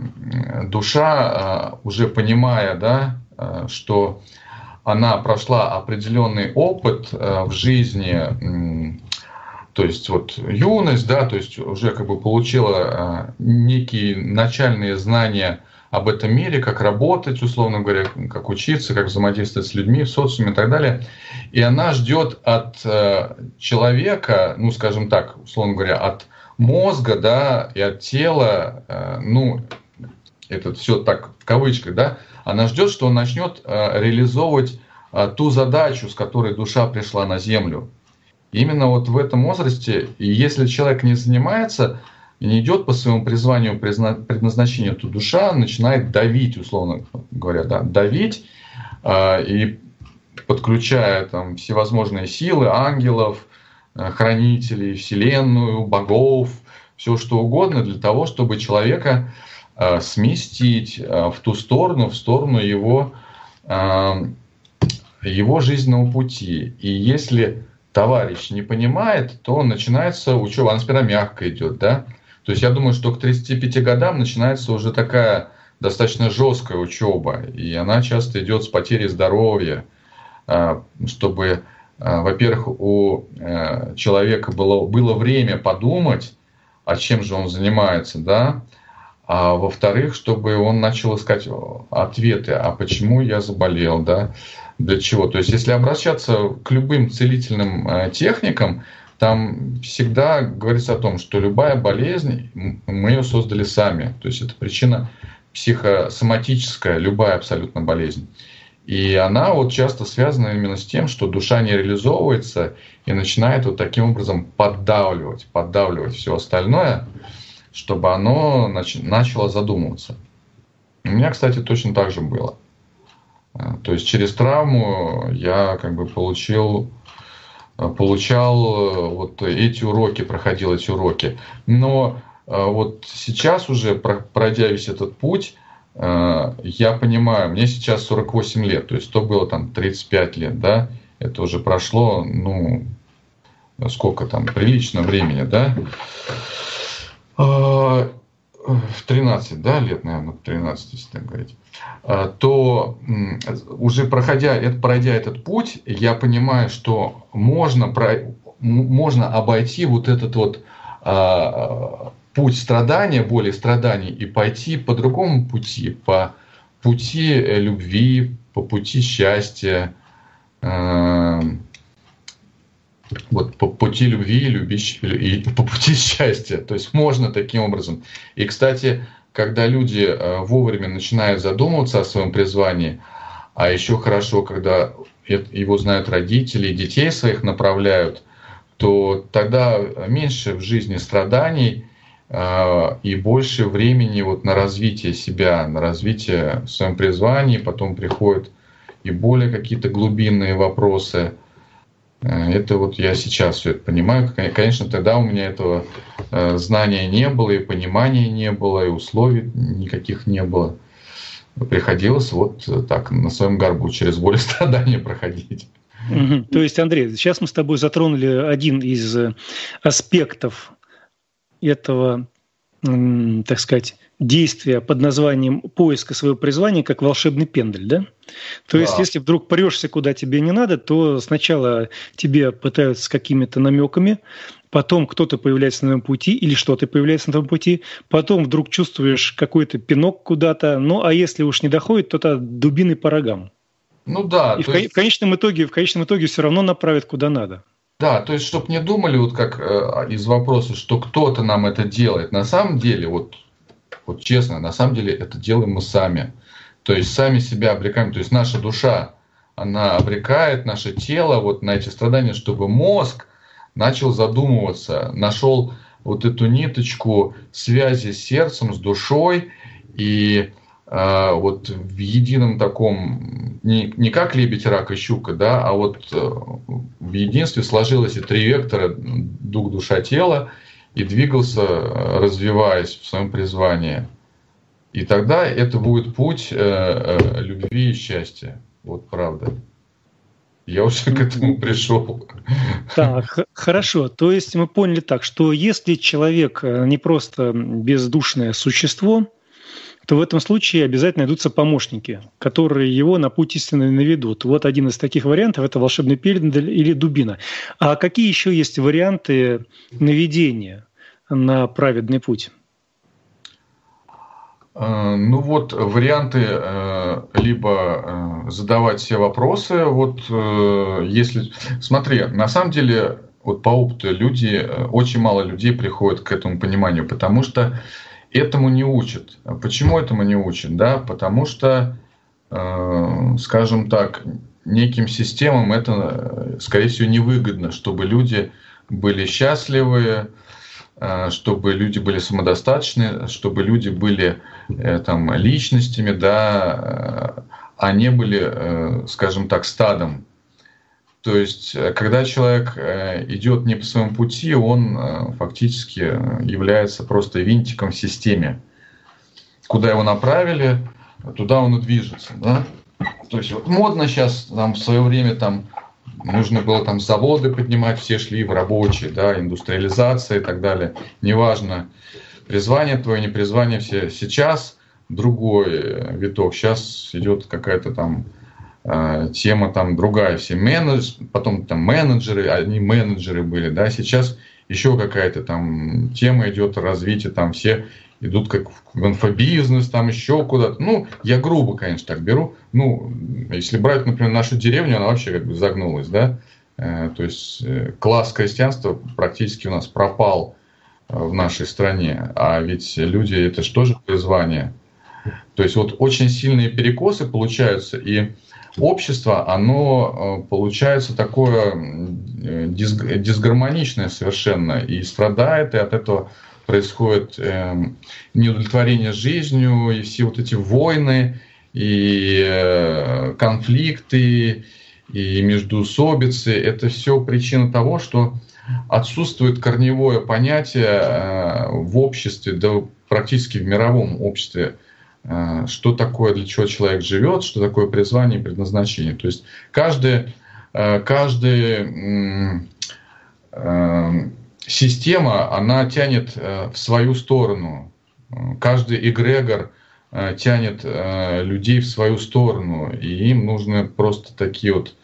душа, уже понимая, да, что она прошла определенный опыт в жизни, то есть вот юность, да, то есть уже как бы получила некие начальные знания об этом мире, как работать, условно говоря, как учиться, как взаимодействовать с людьми в социуме и так далее. И она ждет от э, человека, ну, скажем так, условно говоря, от мозга, да, и от тела, э, ну, это все так в кавычках, да, она ждет, что он начнет э, реализовывать э, ту задачу, с которой душа пришла на Землю. И именно вот в этом возрасте, и если человек не занимается, и не идет по своему призванию, предназначению, то душа начинает давить, условно говоря, да, давить, э, и подключая там всевозможные силы, ангелов, э, хранителей, вселенную, богов, все что угодно для того, чтобы человека э, сместить э, в ту сторону, в сторону его, э, его жизненного пути. И если товарищ не понимает, то начинается учеба, она сперва мягко идет, да. То есть я думаю, что к тридцати пяти годам начинается уже такая достаточно жесткая учеба, и она часто идет с потерей здоровья, чтобы, во-первых, у человека было, было время подумать, а чем же он занимается, да, а во-вторых, чтобы он начал искать ответы, а почему я заболел, да, для чего. То есть если обращаться к любым целительным техникам, там всегда говорится о том, что любая болезнь, мы ее создали сами. То есть это причина психосоматическая, любая абсолютно болезнь. И она вот часто связана именно с тем, что душа не реализовывается и начинает вот таким образом поддавливать, поддавливать все остальное, чтобы оно нач- начало задумываться. У меня, кстати, точно так же было. То есть через травму я как бы получил... получал вот эти уроки, проходил эти уроки. Но вот сейчас уже, пройдя весь этот путь, я понимаю, мне сейчас сорок восемь лет, то есть то было там тридцать пять лет, да, это уже прошло, ну, сколько там, прилично времени, да, в тринадцать, да, лет, наверное, тринадцать, если так говорить, то уже проходя, пройдя этот путь, я понимаю, что можно, можно обойти вот этот вот а, путь страдания, боли, страданий и пойти по другому пути, по пути любви, по пути счастья, а, вот по пути любви, люби, и по пути счастья. То есть можно таким образом. И, кстати, когда люди вовремя начинают задумываться о своем призвании, А еще хорошо, когда его знают родители, детей своих направляют, то тогда меньше в жизни страданий э, и больше времени вот на развитие себя, на развитие в своем призвании. Потом приходят и более какие-то глубинные вопросы. Это вот я сейчас все это понимаю. Конечно, тогда у меня этого э, знания не было, и понимания не было, и условий никаких не было. Приходилось вот так на своем горбу через боль и страдания проходить. Угу. То есть, Андрей, сейчас мы с тобой затронули один из аспектов этого, так сказать, действия под названием поиска своего призвания, как волшебный пендель, да? То да. есть, если вдруг прешься, куда тебе не надо, то сначала тебе пытаются с какими-то намеками, потом кто-то появляется на твоем пути или что-то появляется на твоем пути, потом вдруг чувствуешь какой-то пинок куда-то, ну а если уж не доходит, то это дубиной по рогам. Ну да. И в, есть... в конечном итоге, в конечном итоге все равно направят куда надо. Да, то есть, чтобы не думали, вот как э, из вопроса, что кто-то нам это делает. На самом деле, вот, вот честно, на самом деле это делаем мы сами. То есть сами себя обрекаем. То есть наша душа, она обрекает наше тело вот на эти страдания, чтобы мозг начал задумываться, нашел вот эту ниточку связи с сердцем, с душой, и э, вот в едином таком, не, не как лебедь, рак и щука, да, а вот э, в единстве сложилось и три вектора: дух, душа, тело, и двигался, развиваясь в своем призвании. И тогда это будет путь э, э, любви и счастья. Вот правда. Я уже к этому пришел. Так, хорошо. То есть мы поняли так, что если человек не просто бездушное существо, то в этом случае обязательно найдутся помощники, которые его на путь истины наведут. Вот один из таких вариантов – это волшебный пендель или дубина. А какие еще есть варианты наведения на праведный путь? Ну вот варианты либо задавать все вопросы, вот если, смотри, на самом деле вот по опыту люди, очень мало людей приходят к этому пониманию, потому что этому не учат. Почему этому не учат? Да, потому что, скажем так, неким системам это, скорее всего, невыгодно, чтобы люди были счастливы, чтобы люди были самодостаточны, чтобы люди были там личностями, да, а не были, скажем так, стадом. То есть, когда человек идет не по своему пути, он фактически является просто винтиком в системе. Куда его направили, туда он и движется, да. То есть вот модно сейчас там в свое время там нужно было там заводы поднимать, все шли в рабочие, да, индустриализация и так далее. Неважно, призвание твое, не призвание, все. Сейчас другой виток, сейчас идет какая-то там э, тема там другая, все менедж, потом там менеджеры, одни менеджеры были, да, сейчас еще какая-то там тема идет, развитие, там все идут как в инфобизнес, там еще куда-то. Ну, я грубо, конечно, так беру. Ну, если брать, например, нашу деревню, она вообще как бы загнулась, да. Э, то есть э, класс крестьянства практически у нас пропал э, в нашей стране. А ведь люди, это же тоже призвание. То есть вот очень сильные перекосы получаются, и общество, оно э, получается такое э, дис, дисгармоничное совершенно, и страдает, и от этого происходит э, неудовлетворение жизнью, и все вот эти войны, и э, конфликты, и междоусобицы. Это все причина того, что отсутствует корневое понятие э, в обществе, да практически в мировом обществе, э, что такое, для чего человек живет, что такое призвание и предназначение. То есть каждый, э, каждый э, э, система, она тянет в свою сторону. Каждый эгрегор тянет людей в свою сторону. И им нужны просто такие вот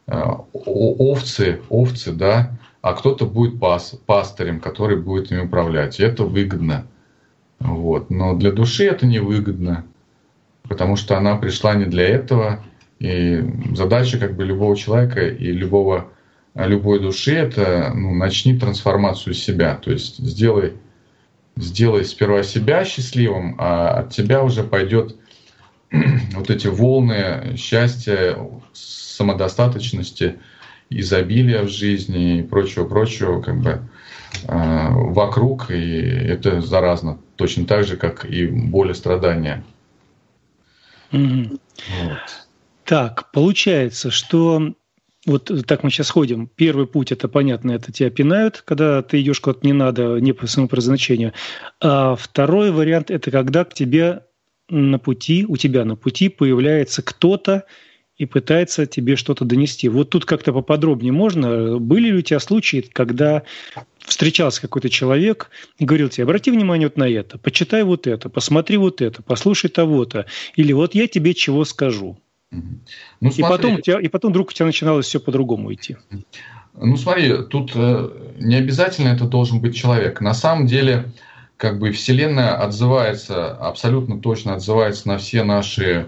овцы, овцы, да, а кто-то будет пас, пастырем, который будет ими управлять. И это выгодно. Вот. Но для души это невыгодно, потому что она пришла не для этого. И задача как бы любого человека и любого любой души — это, ну, начни трансформацию себя, то есть сделай, сделай сперва себя счастливым, а от тебя уже пойдет вот эти волны счастья, самодостаточности, изобилия в жизни и прочего-прочего, как бы э, вокруг, и это заразно, точно так же, как и боль и страдания. Mm-hmm. Вот. Так, получается, что вот так мы сейчас ходим. Первый путь, это понятно, это тебя пинают, когда ты идешь куда-то не надо, не по своему предназначению. А второй вариант, это когда к тебе на пути, у тебя на пути появляется кто-то, и пытается тебе что-то донести. Вот тут как-то поподробнее можно? Были ли у тебя случаи, когда встречался какой-то человек и говорил тебе: обрати внимание вот на это, почитай вот это, посмотри вот это, послушай того-то, или вот я тебе чего скажу. Ну, и, потом у тебя, и потом вдруг у тебя начиналось все по-другому идти. Ну смотри, тут не обязательно это должен быть человек. На самом деле, как бы Вселенная отзывается, абсолютно точно отзывается на все наши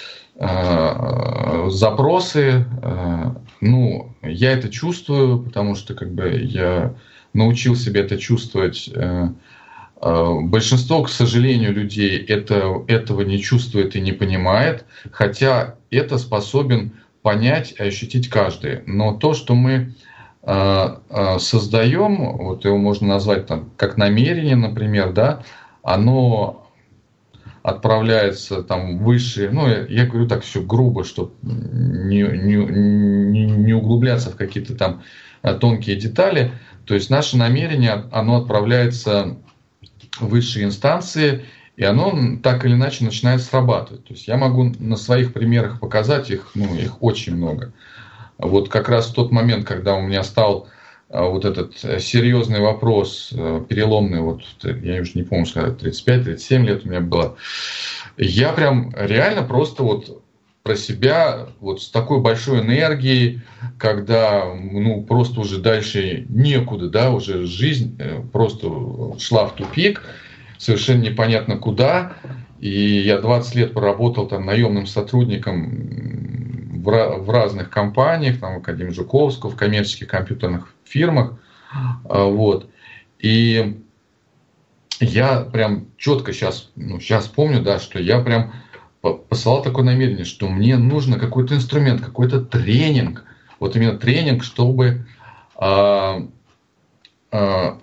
запросы. Ну, я это чувствую, потому что как бы я научил себя это чувствовать. Большинство, к сожалению, людей это, этого не чувствует и не понимает, хотя это способен понять и ощутить каждый. Но то, что мы создаем, вот его можно назвать там как намерение, например, да, оно отправляется там выше, ну, я, я говорю так все грубо, чтобы не, не, не, не углубляться в какие-то там тонкие детали. То есть наше намерение, оно отправляется в высшие инстанции, и оно так или иначе начинает срабатывать. То есть я могу на своих примерах показать их, ну, их очень много. Вот как раз в тот момент, когда у меня стал вот этот серьезный вопрос, переломный, вот я уже не помню, сказать, тридцать пять тридцать семь лет у меня было, я прям реально просто вот про себя вот с такой большой энергией, когда ну просто уже дальше некуда, да, уже жизнь просто шла в тупик, совершенно непонятно куда, и я двадцать лет проработал там наемным сотрудником в разных компаниях, там, в Академии Жуковского, в коммерческих компьютерных фирмах, вот, и я прям четко сейчас, ну, сейчас помню, да, что я прям посылал такое намерение, что мне нужно какой-то инструмент, какой-то тренинг, вот именно тренинг, чтобы а, а,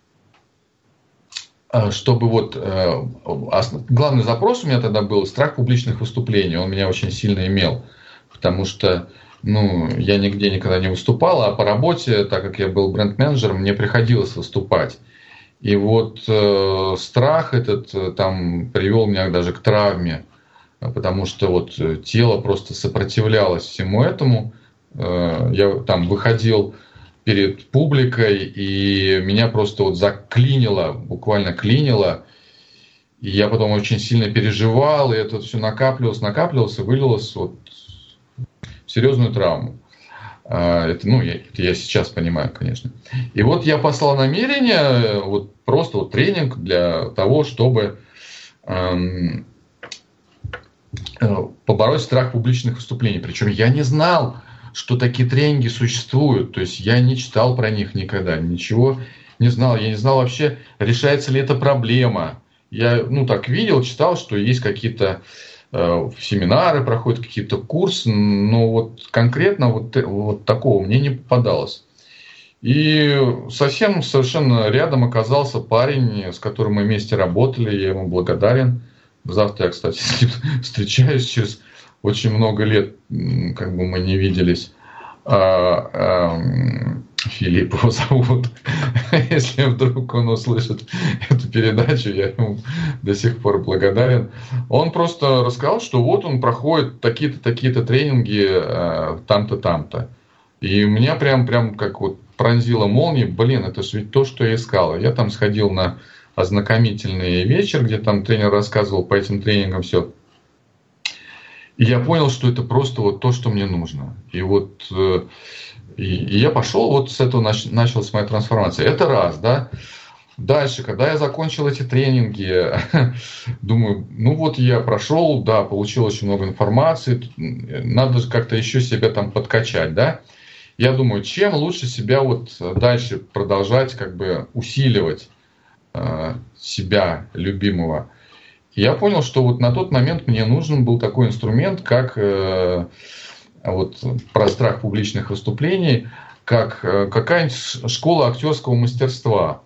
чтобы вот главный запрос у меня тогда был страх публичных выступлений, он меня очень сильно имел, потому что ну, я нигде никогда не выступал, а по работе, так как я был бренд-менеджером, мне приходилось выступать. И вот э, страх этот э, там привел меня даже к травме, потому что вот тело просто сопротивлялось всему этому. Э, я там выходил перед публикой, и меня просто вот заклинило, буквально клинило. И я потом очень сильно переживал, и это все накапливалось, накапливалось, и вылилось вот в серьезную травму. Это, ну, я, это я сейчас понимаю, конечно. И вот я послал намерение, вот просто вот тренинг для того, чтобы эм, побороть страх публичных выступлений. Причем я не знал, что такие тренинги существуют. То есть я не читал про них никогда, ничего не знал. Я не знал вообще, решается ли эта проблема. Я, ну, так видел, читал, что есть какие-то э, семинары, проходят какие-то курсы, но вот конкретно вот, вот такого мне не попадалось. И совсем совершенно рядом оказался парень, с которым мы вместе работали, я ему благодарен. Завтра я, кстати, с ним встречаюсь через очень много лет, как бы мы не виделись. А, а, Филипп его зовут. Если вдруг он услышит эту передачу, я ему до сих пор благодарен. Он просто рассказал, что вот он проходит такие-то, такие-то тренинги а, там-то, там-то. И меня прям, прям как вот пронзила молния. Блин, это же ведь то, что я искал. Я там сходил на ознакомительный вечер, где там тренер рассказывал по этим тренингам все. И я понял, что это просто вот то, что мне нужно. И вот и, и я пошел, вот с этого нач, началась моя трансформация. Это раз, да. Дальше, когда я закончил эти тренинги, думаю, ну вот я прошел, да, получил очень много информации, надо же как-то еще себя там подкачать, да. Я думаю, чем лучше себя вот дальше продолжать как бы усиливать э, себя любимого. я понял, что вот на тот момент мне нужен был такой инструмент, как э, вот, про страх публичных выступлений, как э, какая-нибудь школа актерского мастерства.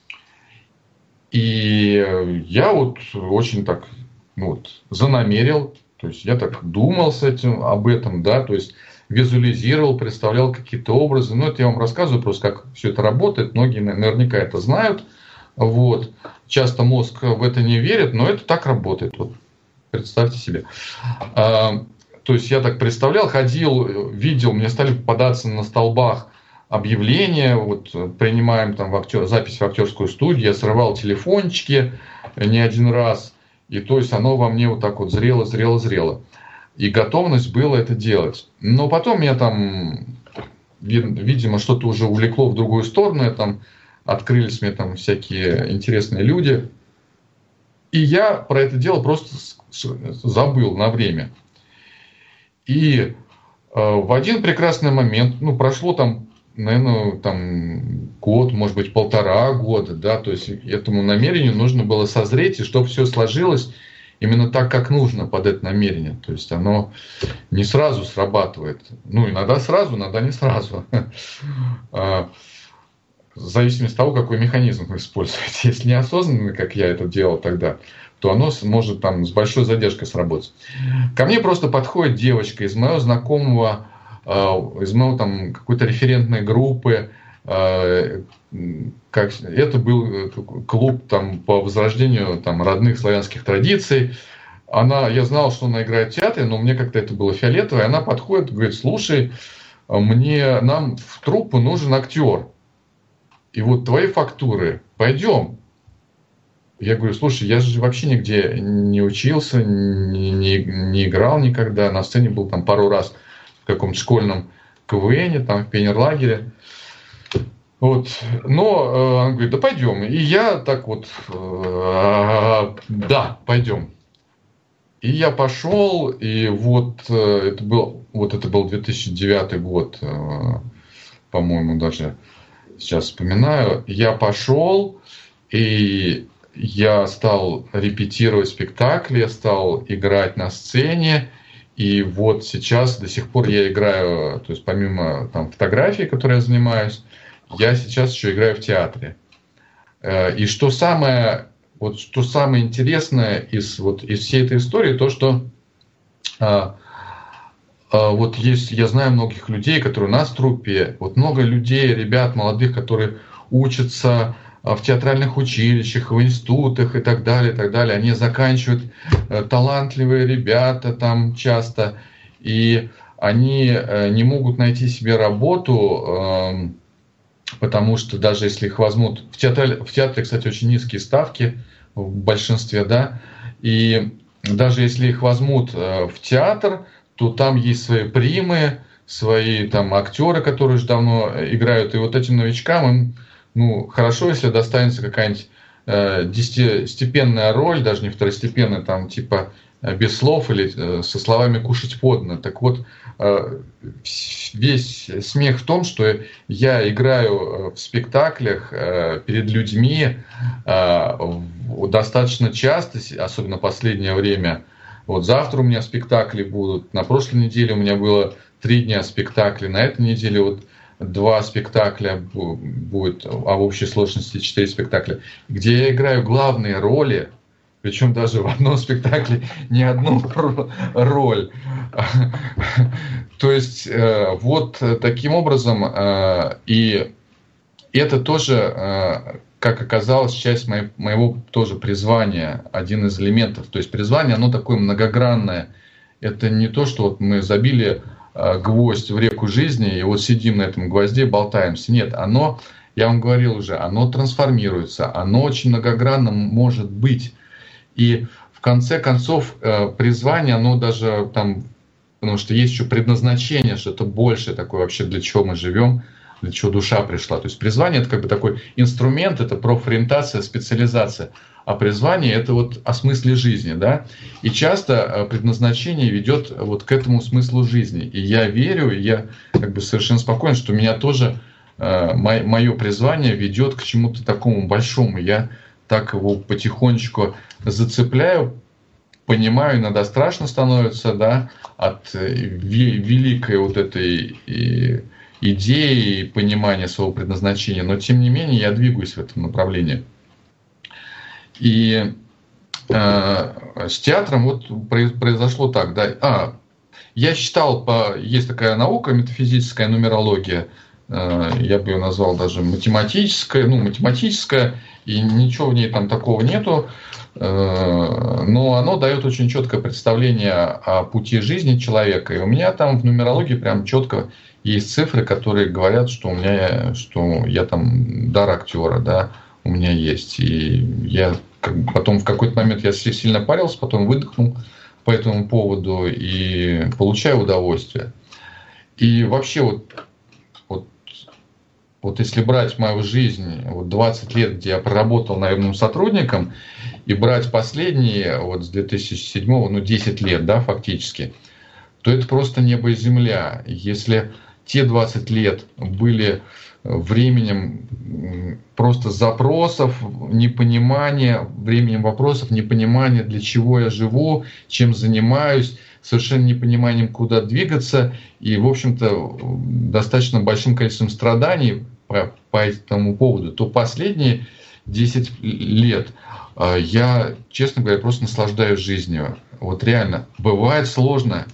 И я вот очень так ну, вот, занамерил, то есть я так думал с этим, об этом, да, то есть визуализировал, представлял какие-то образы. Ну, это я вам рассказываю просто, как все это работает. Многие наверняка это знают. Вот. Часто мозг в это не верит, но это так работает. Вот. Представьте себе. А, то есть я так представлял, ходил, видел, мне стали попадаться на столбах объявления, вот принимаем там в актер, запись в актерскую студию, я срывал телефончики не один раз. И то есть оно во мне вот так вот зрело, зрело, зрело. И готовность была это делать. Но потом меня там, видимо, что-то уже увлекло в другую сторону. Я там открылись мне там всякие интересные люди. И я про это дело просто забыл на время. И э, в один прекрасный момент, ну, прошло там, наверное, там год, может быть, полтора года, да, то есть этому намерению нужно было созреть, и чтобы все сложилось именно так, как нужно под это намерение. То есть оно не сразу срабатывает. Ну, иногда сразу, иногда не сразу. В зависимости от того, какой механизм вы используете. Если неосознанно, как я это делал тогда, то оно может там с большой задержкой сработать. Ко мне просто подходит девочка из моего знакомого, из моего там какой-то референтной группы. Как, это был клуб там, по возрождению там, родных славянских традиций. Она, я знал, что она играет в театре, но мне как-то это было фиолетово. И она подходит и говорит: слушай, мне, нам в труппу нужен актер. И вот твои фактуры, пойдем. Я говорю: слушай, я же вообще нигде не учился, не, не, не играл никогда. На сцене был там пару раз в каком-то школьном КВНе, там в пионерлагере. Вот. Но э, он говорит: да пойдем. И я так вот, э, да, пойдем. И я пошел, и вот э, это был, вот это был две тысячи девятый год, э, по-моему, даже сейчас вспоминаю. Я пошел, и я стал репетировать спектакли, я стал играть на сцене. И вот сейчас до сих пор я играю, то есть помимо там, фотографий, которой я занимаюсь, я сейчас еще играю в театре. И что самое, вот, что самое интересное из, вот, из всей этой истории, то, что а, а, вот есть, я знаю многих людей, которые у нас в труппе, вот много людей, ребят молодых, которые учатся в театральных училищах, в институтах и так далее, и так далее. Они заканчивают, талантливые ребята там часто, и они не могут найти себе работу, потому что даже если их возьмут в театре, в театре, кстати, очень низкие ставки в большинстве, да, и даже если их возьмут в театр, то там есть свои примы, свои там актеры, которые уже давно играют, и вот этим новичкам им, ну, хорошо, если достанется какая-нибудь э, десятистепенная роль, даже не второстепенная, там, типа, э, без слов или э, со словами «кушать подано». Так вот, э, весь смех в том, что я играю в спектаклях э, перед людьми э, достаточно часто, особенно в последнее время. Вот завтра у меня спектакли будут, на прошлой неделе у меня было три дня спектаклей, на этой неделе вот два спектакля будет, а в общей сложности четыре спектакля, где я играю главные роли, причем даже в одном спектакле не одну роль. То есть вот таким образом, и это тоже, как оказалось, часть моего тоже призвания, один из элементов. То есть призвание, оно такое многогранное. Это не то, что вот мы забили гвоздь в реку жизни, и вот сидим на этом гвозде, болтаемся. Нет, оно, я вам говорил уже, оно трансформируется, оно очень многогранно может быть. И в конце концов призвание, оно даже там, потому что есть еще предназначение, что это большее такое вообще, для чего мы живем, для чего душа пришла. То есть призвание — это как бы такой инструмент, это профориентация, специализация. А призвание — это вот о смысле жизни, да. И часто предназначение ведет вот к этому смыслу жизни. И я верю, и я как бы совершенно спокоен, что меня тоже, мое призвание ведет к чему-то такому большому. Я так его потихонечку зацепляю, понимаю, иногда страшно становится, да, от великой вот этой идеи и понимания своего предназначения, но тем не менее я двигаюсь в этом направлении. И э, с театром вот произошло так, да, а, я считал, по, есть такая наука, метафизическая нумерология, э, я бы ее назвал даже математическая, ну, математическая, и ничего в ней там такого нету, э, но оно дает очень четкое представление о пути жизни человека, и у меня там в нумерологии прям четко есть цифры, которые говорят, что у меня, что я там дар актера, да, у меня есть. И я как бы потом в какой-то момент я сильно парился, потом выдохнул по этому поводу и получаю удовольствие. И вообще вот, вот, вот если брать мою жизнь, вот двадцать лет, где я проработал наемным сотрудником, и брать последние, вот с две тысячи седьмого, ну десять лет, да, фактически, то это просто небо и земля. Если те двадцать лет были временем просто запросов, непонимания, временем вопросов, непонимания, для чего я живу, чем занимаюсь, совершенно непониманием, куда двигаться, и, в общем-то, достаточно большим количеством страданий по, по этому поводу, то последние десять лет я, честно говоря, просто наслаждаюсь жизнью. Вот реально, бывает сложно,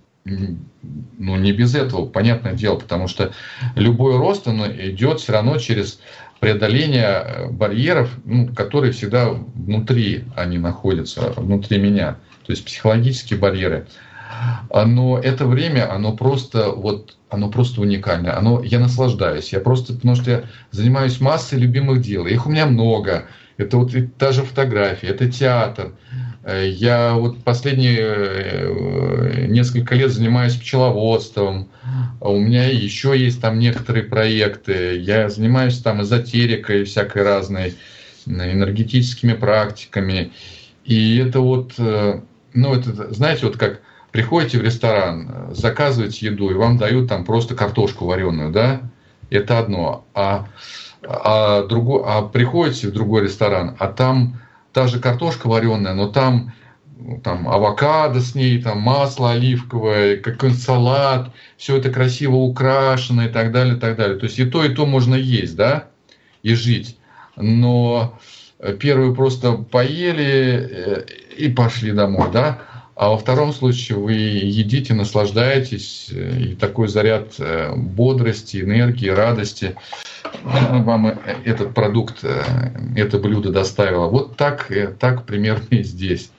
ну, не без этого, понятное дело, потому что любой рост, он идет все равно через преодоление барьеров, ну, которые всегда внутри они находятся, внутри меня, то есть психологические барьеры. Но это время, оно просто, вот, оно просто уникальное, оно, я наслаждаюсь, я просто, потому что я занимаюсь массой любимых дел, их у меня много. Это вот та же фотография, это театр. Я вот последние несколько лет занимаюсь пчеловодством. У меня еще есть там некоторые проекты. Я занимаюсь там эзотерикой всякой разной, энергетическими практиками. И это вот, ну это, знаете, вот как приходите в ресторан, заказываете еду, и вам дают там просто картошку вареную, да? Это одно. А А, другой, а приходите в другой ресторан, а там та же картошка вареная, но там, там авокадо с ней, там масло оливковое, какой-нибудь салат, все это красиво украшено и так далее, и так далее. То есть и то, и то можно есть, да, и жить. Но первые просто поели и пошли домой, да. А во втором случае вы едите, наслаждаетесь, и такой заряд бодрости, энергии, радости вам этот продукт, это блюдо доставило. Вот так, так примерно и здесь.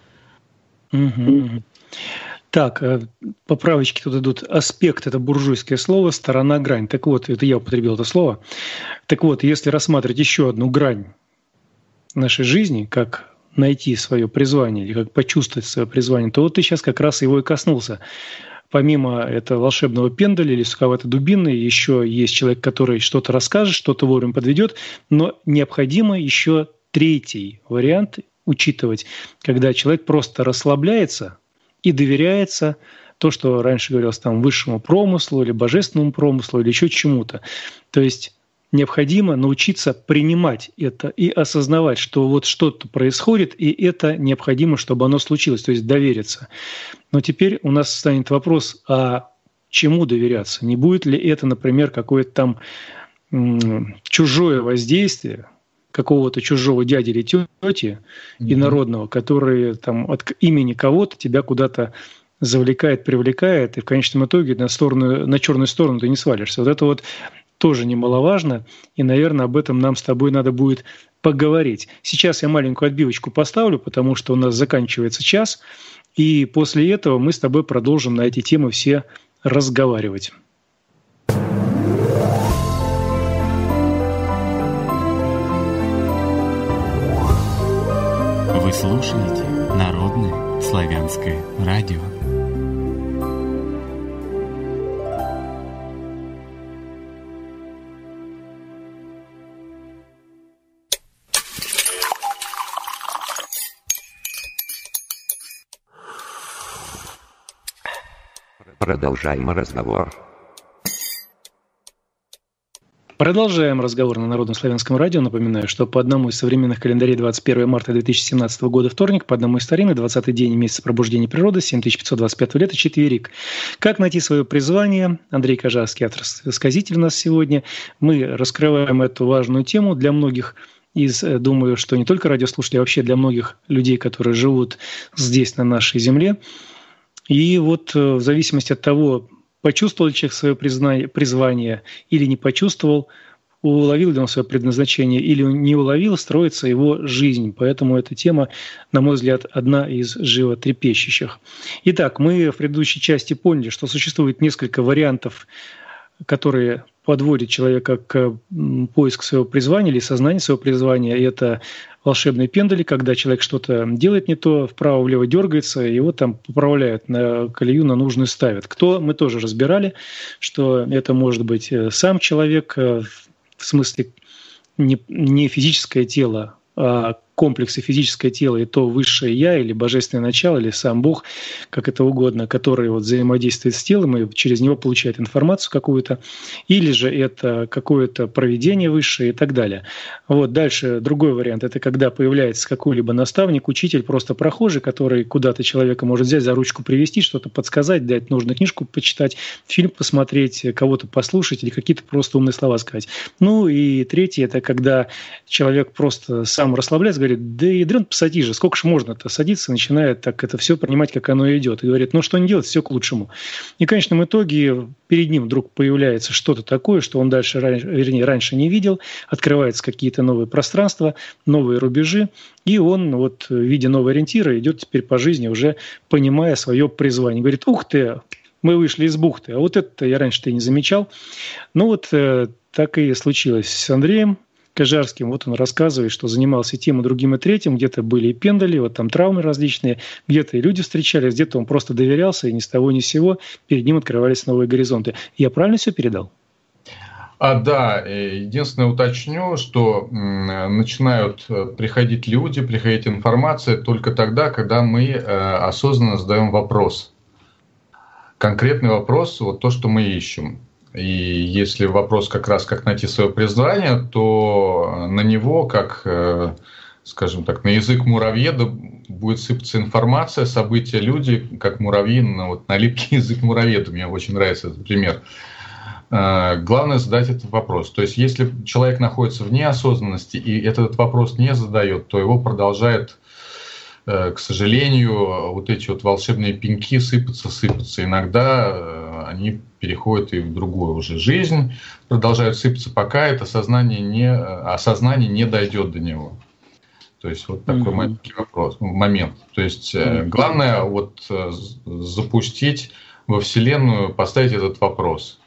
Угу. Так, поправочки тут идут. Аспект – это буржуйское слово, сторона – грань. Так вот, это я употребил это слово. Так вот, если рассматривать еще одну грань нашей жизни, как найти свое призвание или как почувствовать свое призвание, то вот ты сейчас как раз его и коснулся. Помимо этого волшебного пендаля или суковатой дубины, еще есть человек, который что-то расскажет, что-то вовремя подведет, но необходимо еще третий вариант учитывать, когда человек просто расслабляется и доверяется то, что раньше говорилось там высшему промыслу или божественному промыслу или еще чему-то. То есть необходимо научиться принимать это и осознавать, что вот что-то происходит, и это необходимо, чтобы оно случилось, то есть довериться. Но теперь у нас станет вопрос, а чему доверяться? Не будет ли это, например, какое-то там м- чужое воздействие, какого-то чужого дяди или тети mm-hmm. инородного, который там от имени кого-то тебя куда-то завлекает, привлекает, и в конечном итоге на, сторону, на черную сторону ты не свалишься. Вот это вот тоже немаловажно, и, наверное, об этом нам с тобой надо будет поговорить. Сейчас я маленькую отбивочку поставлю, потому что у нас заканчивается час, и после этого мы с тобой продолжим на эти темы все разговаривать. Вы слушаете Народное славянское радио. Продолжаем разговор. Продолжаем разговор на Народном славянском радио. Напоминаю, что по одному из современных календарей двадцать первое марта две тысячи семнадцатого года вторник, по одному из старинных двадцатый день месяца пробуждения природы, семь тысяч пятьсот двадцать пятого лета, четверик. Как найти свое призвание? Андрей Кожавский, автор-сказитель у нас сегодня. Мы раскрываем эту важную тему для многих из, думаю, что не только радиослушателей, а вообще для многих людей, которые живут здесь, на нашей земле. И вот в зависимости от того, почувствовал ли человек свое призвание или не почувствовал, уловил ли он свое предназначение или не уловил, строится его жизнь. Поэтому эта тема, на мой взгляд, одна из животрепещущих. Итак, мы в предыдущей части поняли, что существует несколько вариантов, которые подводят человека к поиску своего призвания или сознанию своего призвания. И это волшебные пендали, когда человек что-то делает не то, вправо-влево дергается, и его там поправляют, на колею на нужную ставят. Кто, мы тоже разбирали, что это может быть сам человек, в смысле не, не физическое тело, а комплексы физическое тело и то высшее я или божественное начало, или сам Бог, как это угодно, который вот взаимодействует с телом и через него получает информацию какую-то, или же это какое-то провидение высшее и так далее. Вот дальше другой вариант – это когда появляется какой-либо наставник, учитель, просто прохожий, который куда-то человека может взять за ручку, привести, что-то подсказать, дать нужную книжку почитать, фильм посмотреть, кого-то послушать или какие-то просто умные слова сказать. Ну и третье – это когда человек просто сам расслабляется, говорит, да ядрен посади же, сколько ж можно-то садиться, начинает так это все принимать, как оно идет. И говорит, ну что не делать, все к лучшему. И в конечном итоге перед ним вдруг появляется что-то такое, что он дальше, вернее, раньше не видел, открываются какие-то новые пространства, новые рубежи, и он, вот, видя новые ориентиры, идет теперь по жизни, уже понимая свое призвание. Говорит, ух ты, мы вышли из бухты, а вот это я раньше-то и не замечал. Ну вот так и случилось с Андреем Кожавским. Вот он рассказывает, что занимался тем и другим и третьим, где-то были и пендали, вот там травмы различные, где-то и люди встречались, где-то он просто доверялся, и ни с того ни с сего перед ним открывались новые горизонты. Я правильно все передал? А, да, единственное уточню, что начинают приходить люди, приходить информация только тогда, когда мы осознанно задаем вопрос. Конкретный вопрос, вот то, что мы ищем. И если вопрос как раз как найти свое призвание, то на него, как, скажем так, на язык муравьеда будет сыпаться информация, события, люди, как муравьи, ну, вот на липкий язык муравьеда. Мне очень нравится этот пример. Главное задать этот вопрос. То есть, если человек находится в неосознанности и этот вопрос не задает, то его продолжает, к сожалению, вот эти вот волшебные пеньки сыпаться, сыпаться. Иногда они переходят и в другую уже жизнь, продолжают сыпаться, пока это сознание не, осознание не дойдет до него. То есть вот такой mm-hmm. маленький вопрос, момент. То есть mm-hmm. главное вот запустить во Вселенную, поставить этот вопрос.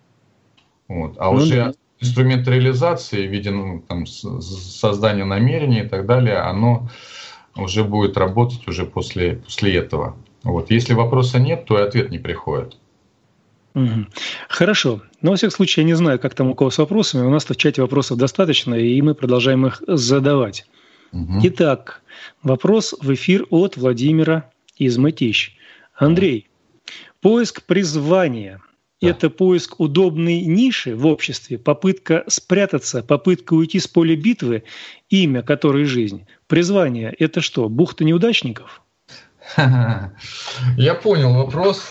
Вот. А mm-hmm. уже инструмент реализации в виде ну, там, создания намерений и так далее, оно уже будет работать уже после, после этого. Вот. Если вопроса нет, то и ответ не приходит. Угу. Хорошо. Но, во всяком случае, я не знаю, как там у кого с вопросами. У нас-то в чате вопросов достаточно, и мы продолжаем их задавать. Угу. Итак, вопрос в эфир от Владимира из Мытищ. Андрей, поиск призвания – да. это поиск удобной ниши в обществе, попытка спрятаться, попытка уйти с поля битвы, имя которой жизнь. Призвание – это что, бухта неудачников? Я понял вопрос.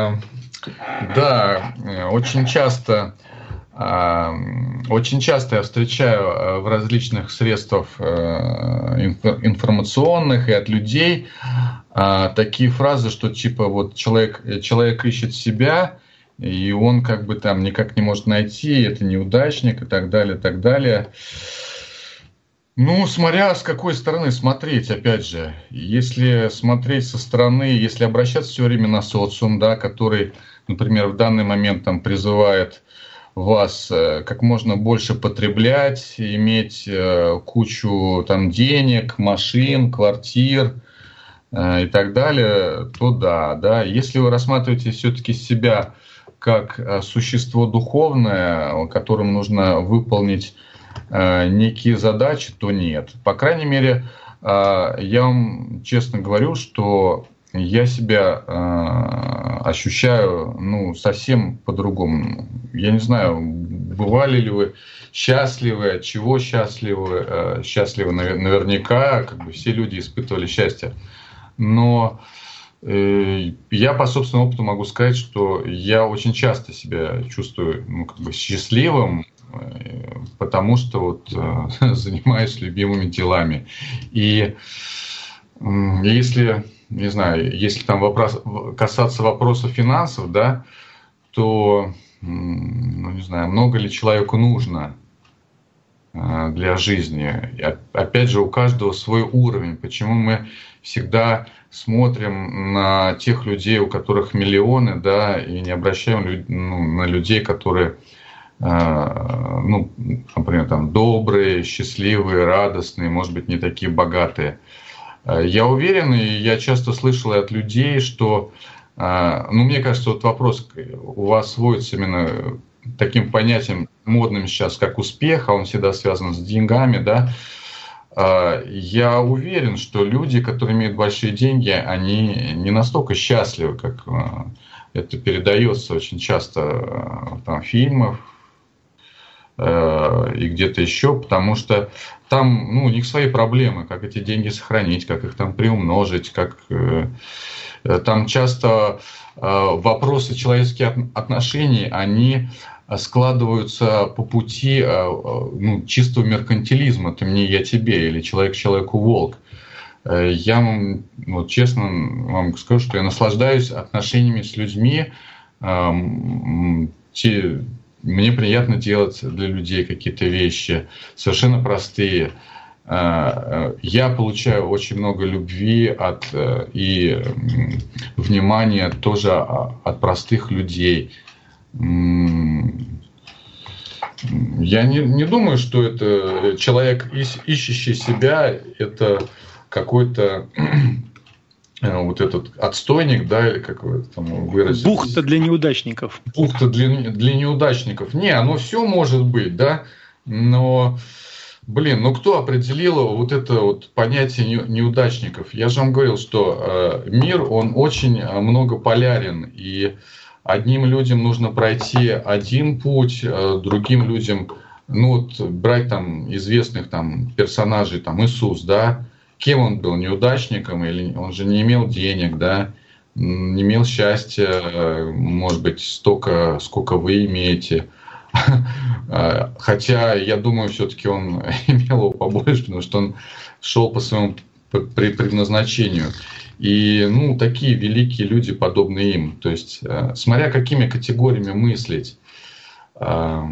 Да, очень часто, очень часто я встречаю в различных средствах информационных и от людей такие фразы, что типа вот человек, человек ищет себя, и он как бы там никак не может найти, это неудачник и так далее, и так далее. Ну, смотря с какой стороны смотреть, опять же, если смотреть со стороны, если обращаться все время на социум, да, который, например, в данный момент там призывает вас как можно больше потреблять, иметь кучу там денег, машин, квартир и так далее, то да, да. Если вы рассматриваете все-таки себя как существо духовное, которому нужно выполнить некие задачи, то нет. По крайней мере, я вам честно говорю, что я себя ощущаю ну, совсем по-другому. Я не знаю, бывали ли вы счастливы, от чего счастливы? Счастливы наверняка, как бы все люди испытывали счастье. Но я по собственному опыту могу сказать, что я очень часто себя чувствую, ну, как бы счастливым, потому что вот занимаюсь любимыми делами. И если, не знаю, если там вопрос, касаться вопроса финансов, да, то, ну, не знаю, много ли человеку нужно для жизни. Опять же, у каждого свой уровень. Почему мы всегда смотрим на тех людей, у которых миллионы, да, и не обращаем ну, на людей, которые, ну, например, там, добрые, счастливые, радостные, может быть, не такие богатые. Я уверен, и я часто слышал от людей, что, ну, мне кажется, вот вопрос у вас сводится именно таким понятием модным сейчас, как успех, а он всегда связан с деньгами, да. Я уверен, что люди, которые имеют большие деньги, они не настолько счастливы, как это передается очень часто там, в фильмах и где-то еще, потому что там, ну, у них свои проблемы, как эти деньги сохранить, как их там приумножить, как там часто вопросы человеческих отношений, они складываются по пути ну, чистого меркантилизма, ты мне, я тебе, или человек человеку волк. Я вот, честно вам скажу, что я наслаждаюсь отношениями с людьми. Те, мне приятно делать для людей какие-то вещи, совершенно простые. Я получаю очень много любви от, и внимания тоже от простых людей. Я не, не думаю, что это человек, ищущий себя, это какой-то вот этот отстойник, да, или как вы там выразились. Бухта для неудачников. Бухта для, для неудачников. Не, оно все может быть, да, но, блин, ну кто определил вот это вот понятие неудачников? Я же вам говорил, что э, мир, он очень многополярен, и одним людям нужно пройти один путь, другим людям, ну вот брать там известных там персонажей, там Иисус, да, кем он был, неудачником, или он же не имел денег, да, не имел счастья, может быть, столько, сколько вы имеете. Хотя, я думаю, все-таки он имел его побольше, потому что он шел по своему предназначению. И, ну, такие великие люди, подобные им. То есть, э, смотря какими категориями мыслить. Э,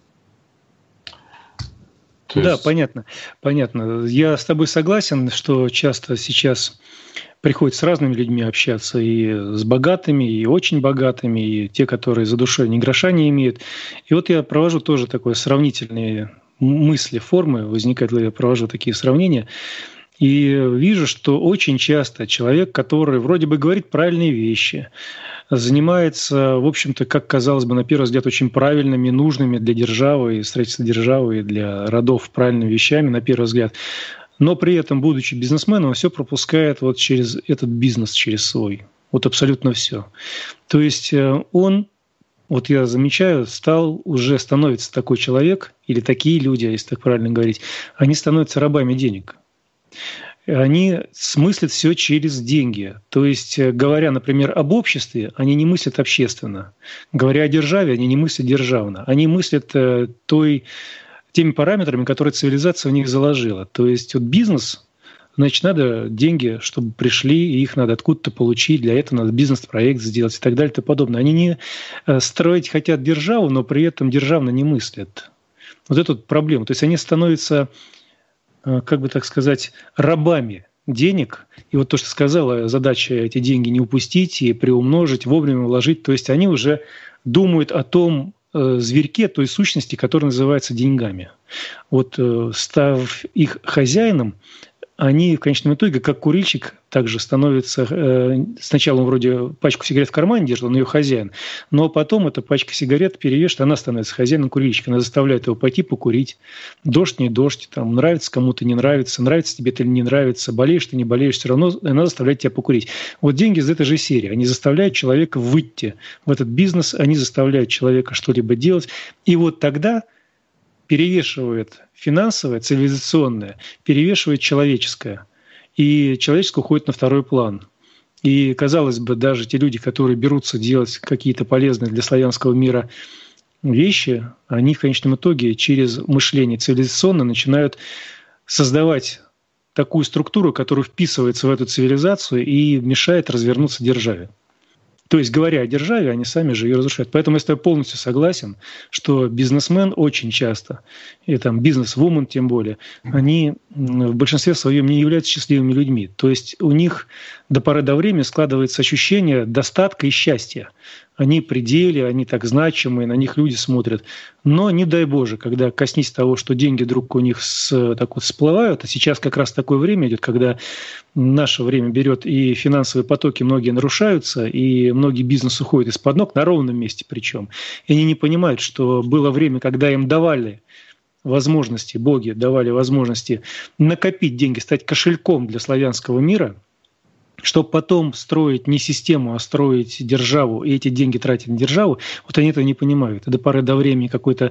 да, есть... понятно, понятно. Я с тобой согласен, что часто сейчас приходится с разными людьми общаться, и с богатыми, и очень богатыми, и те, которые за душой ни гроша не имеют. И вот я провожу тоже такое сравнительные мысли, формы, возникает, я провожу такие сравнения. И вижу, что очень часто человек, который вроде бы говорит правильные вещи, занимается, в общем-то, как казалось бы, на первый взгляд, очень правильными, нужными для державы, строительства державы и для родов правильными вещами, на первый взгляд, но при этом, будучи бизнесменом, он все пропускает вот через этот бизнес, через свой. Вот абсолютно все. То есть он, вот я замечаю, стал, уже становится такой человек, или такие люди, если так правильно говорить, они становятся рабами денег. Они смыслят все через деньги. То есть, говоря, например, об обществе, они не мыслят общественно. Говоря о державе, они не мыслят державно. Они мыслят той, теми параметрами, которые цивилизация в них заложила. То есть, вот бизнес, значит, надо деньги, чтобы пришли, и их надо откуда-то получить. Для этого надо бизнес-проект сделать и так далее и тому подобное. Они не строить хотят державу, но при этом державно не мыслят. Вот это вот проблема. То есть, они становятся... как бы так сказать, рабами денег. И вот то, что сказала, задача эти деньги не упустить и приумножить, вовремя вложить. То есть они уже думают о том э, зверьке, той сущности, которая называется деньгами. Вот э, став их хозяином, они в конечном итоге, как курильщик, также становится... Э, сначала он вроде пачку сигарет в кармане держит, он ее хозяин, но потом эта пачка сигарет перевешивает, она становится хозяином курильщика, она заставляет его пойти покурить. Дождь, не дождь, там, нравится кому-то, не нравится, нравится тебе это или не нравится, болеешь ты, не болеешь, все равно она заставляет тебя покурить. Вот деньги из этой же серии, они заставляют человека выйти в этот бизнес, они заставляют человека что-либо делать, и вот тогда перевешивает финансовое, цивилизационное, перевешивает человеческое. И человеческое уходит на второй план. И, казалось бы, даже те люди, которые берутся делать какие-то полезные для славянского мира вещи, они в конечном итоге через мышление цивилизационное начинают создавать такую структуру, которая вписывается в эту цивилизацию и мешает развернуться державе. То есть, говоря о державе, они сами же ее разрушают. Поэтому я с тобой полностью согласен, что бизнесмен очень часто, и там бизнес-вумен тем более, они в большинстве своем не являются счастливыми людьми. То есть у них до поры до времени складывается ощущение достатка и счастья. Они при деле, они так значимые, на них люди смотрят. Но не дай Боже, когда коснись того, что деньги вдруг у них с, так вот всплывают, а сейчас как раз такое время идет, когда наше время берет и финансовые потоки многие нарушаются, и многие бизнесы уходят из-под ног на ровном месте причем. И они не понимают, что было время, когда им давали возможности, боги давали возможности накопить деньги, стать кошельком для славянского мира, чтобы потом строить не систему, а строить державу, и эти деньги тратить на державу, вот они этого не понимают. И до поры до времени какой-то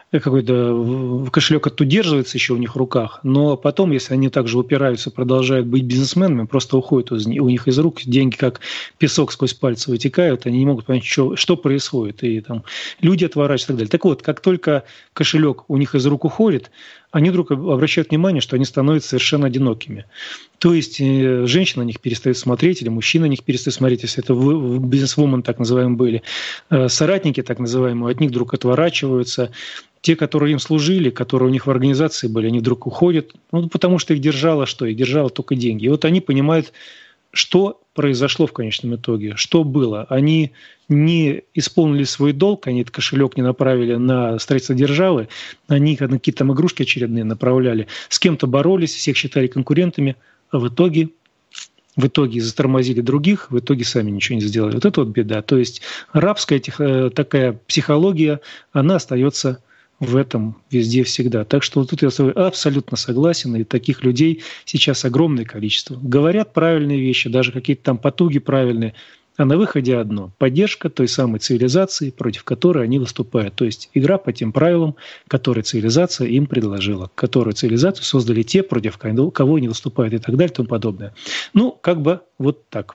какой-то кошелек удерживается еще у них в руках, но потом, если они также упираются, продолжают быть бизнесменами, просто уходят из, у них из рук, деньги как песок сквозь пальцы вытекают, они не могут понять, что, что происходит, и там люди отворачиваются и так далее. Так вот, как только кошелек у них из рук уходит, они вдруг обращают внимание, что они становятся совершенно одинокими. То есть э, женщина на них перестает смотреть, или мужчина на них перестает смотреть, если это бизнес-вумен так называемые были, э, соратники так называемые, от них вдруг отворачиваются. Те, которые им служили, которые у них в организации были, они вдруг уходят, ну, потому что их держало что? Их держало только деньги. И вот они понимают, что произошло в конечном итоге, что было. Они не исполнили свой долг, они этот кошелек не направили на строительство державы, они на какие-то там игрушки очередные направляли, с кем-то боролись, всех считали конкурентами, а в итоге... В итоге затормозили других, в итоге сами ничего не сделали. Вот это вот беда. То есть рабская такая психология, она остается в этом везде всегда. Так что вот тут я с тобой абсолютно согласен, и таких людей сейчас огромное количество. Говорят правильные вещи, даже какие-то там потуги правильные, а на выходе одно – поддержка той самой цивилизации, против которой они выступают. То есть игра по тем правилам, которые цивилизация им предложила, которую цивилизацию создали те, против кого они выступают, и так далее, и тому подобное. Ну, как бы вот так.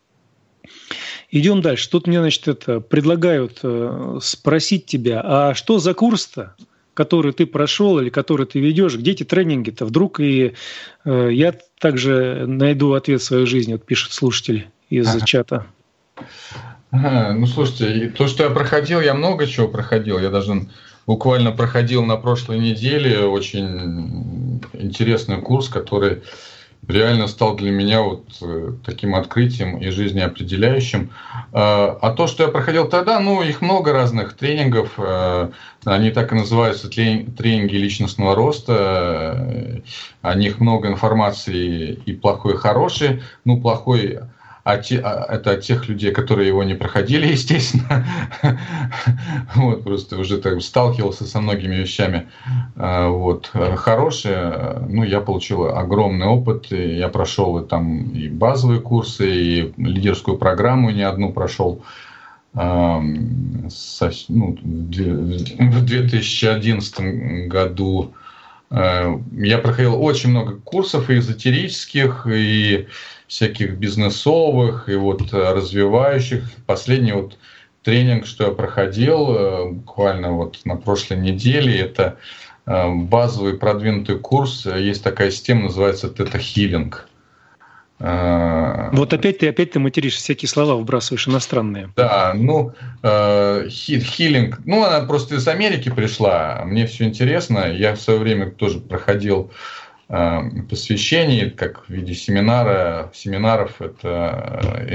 Идем дальше. Тут мне, значит, это предлагают э, спросить тебя, а что за курс-то, который ты прошел или который ты ведешь, где эти тренинги-то? Вдруг и э, я также найду ответ в своей жизни, вот пишет слушатель из ага. чата. Ага, ну, слушайте, то, что я проходил, я много чего проходил. Я даже буквально проходил на прошлой неделе очень интересный курс, который реально стал для меня вот таким открытием и жизнеопределяющим. А то, что я проходил тогда, ну, их много разных тренингов. Они так и называются тренинги личностного роста. О них много информации и плохой, и хороший. Ну, плохой... А те, это от тех людей, которые его не проходили, естественно. Вот, просто уже так сталкивался со многими вещами. Вот. Хорошие, ну, я получил огромный опыт. Я прошел и, там, и базовые курсы, и лидерскую программу не одну прошел. Со, ну, в две тысячи одиннадцатом году я проходил очень много курсов и эзотерических, и всяких бизнесовых, и вот развивающих. Последний вот тренинг, что я проходил буквально вот на прошлой неделе, это базовый продвинутый курс. Есть такая система, называется тета-хилинг. Вот опять ты, опять ты материшь, всякие слова вбрасываешь иностранные. Да, ну, хилинг, ну, она просто из Америки пришла, мне все интересно. Я в свое время тоже проходил посвящений, как в виде семинара, семинаров, это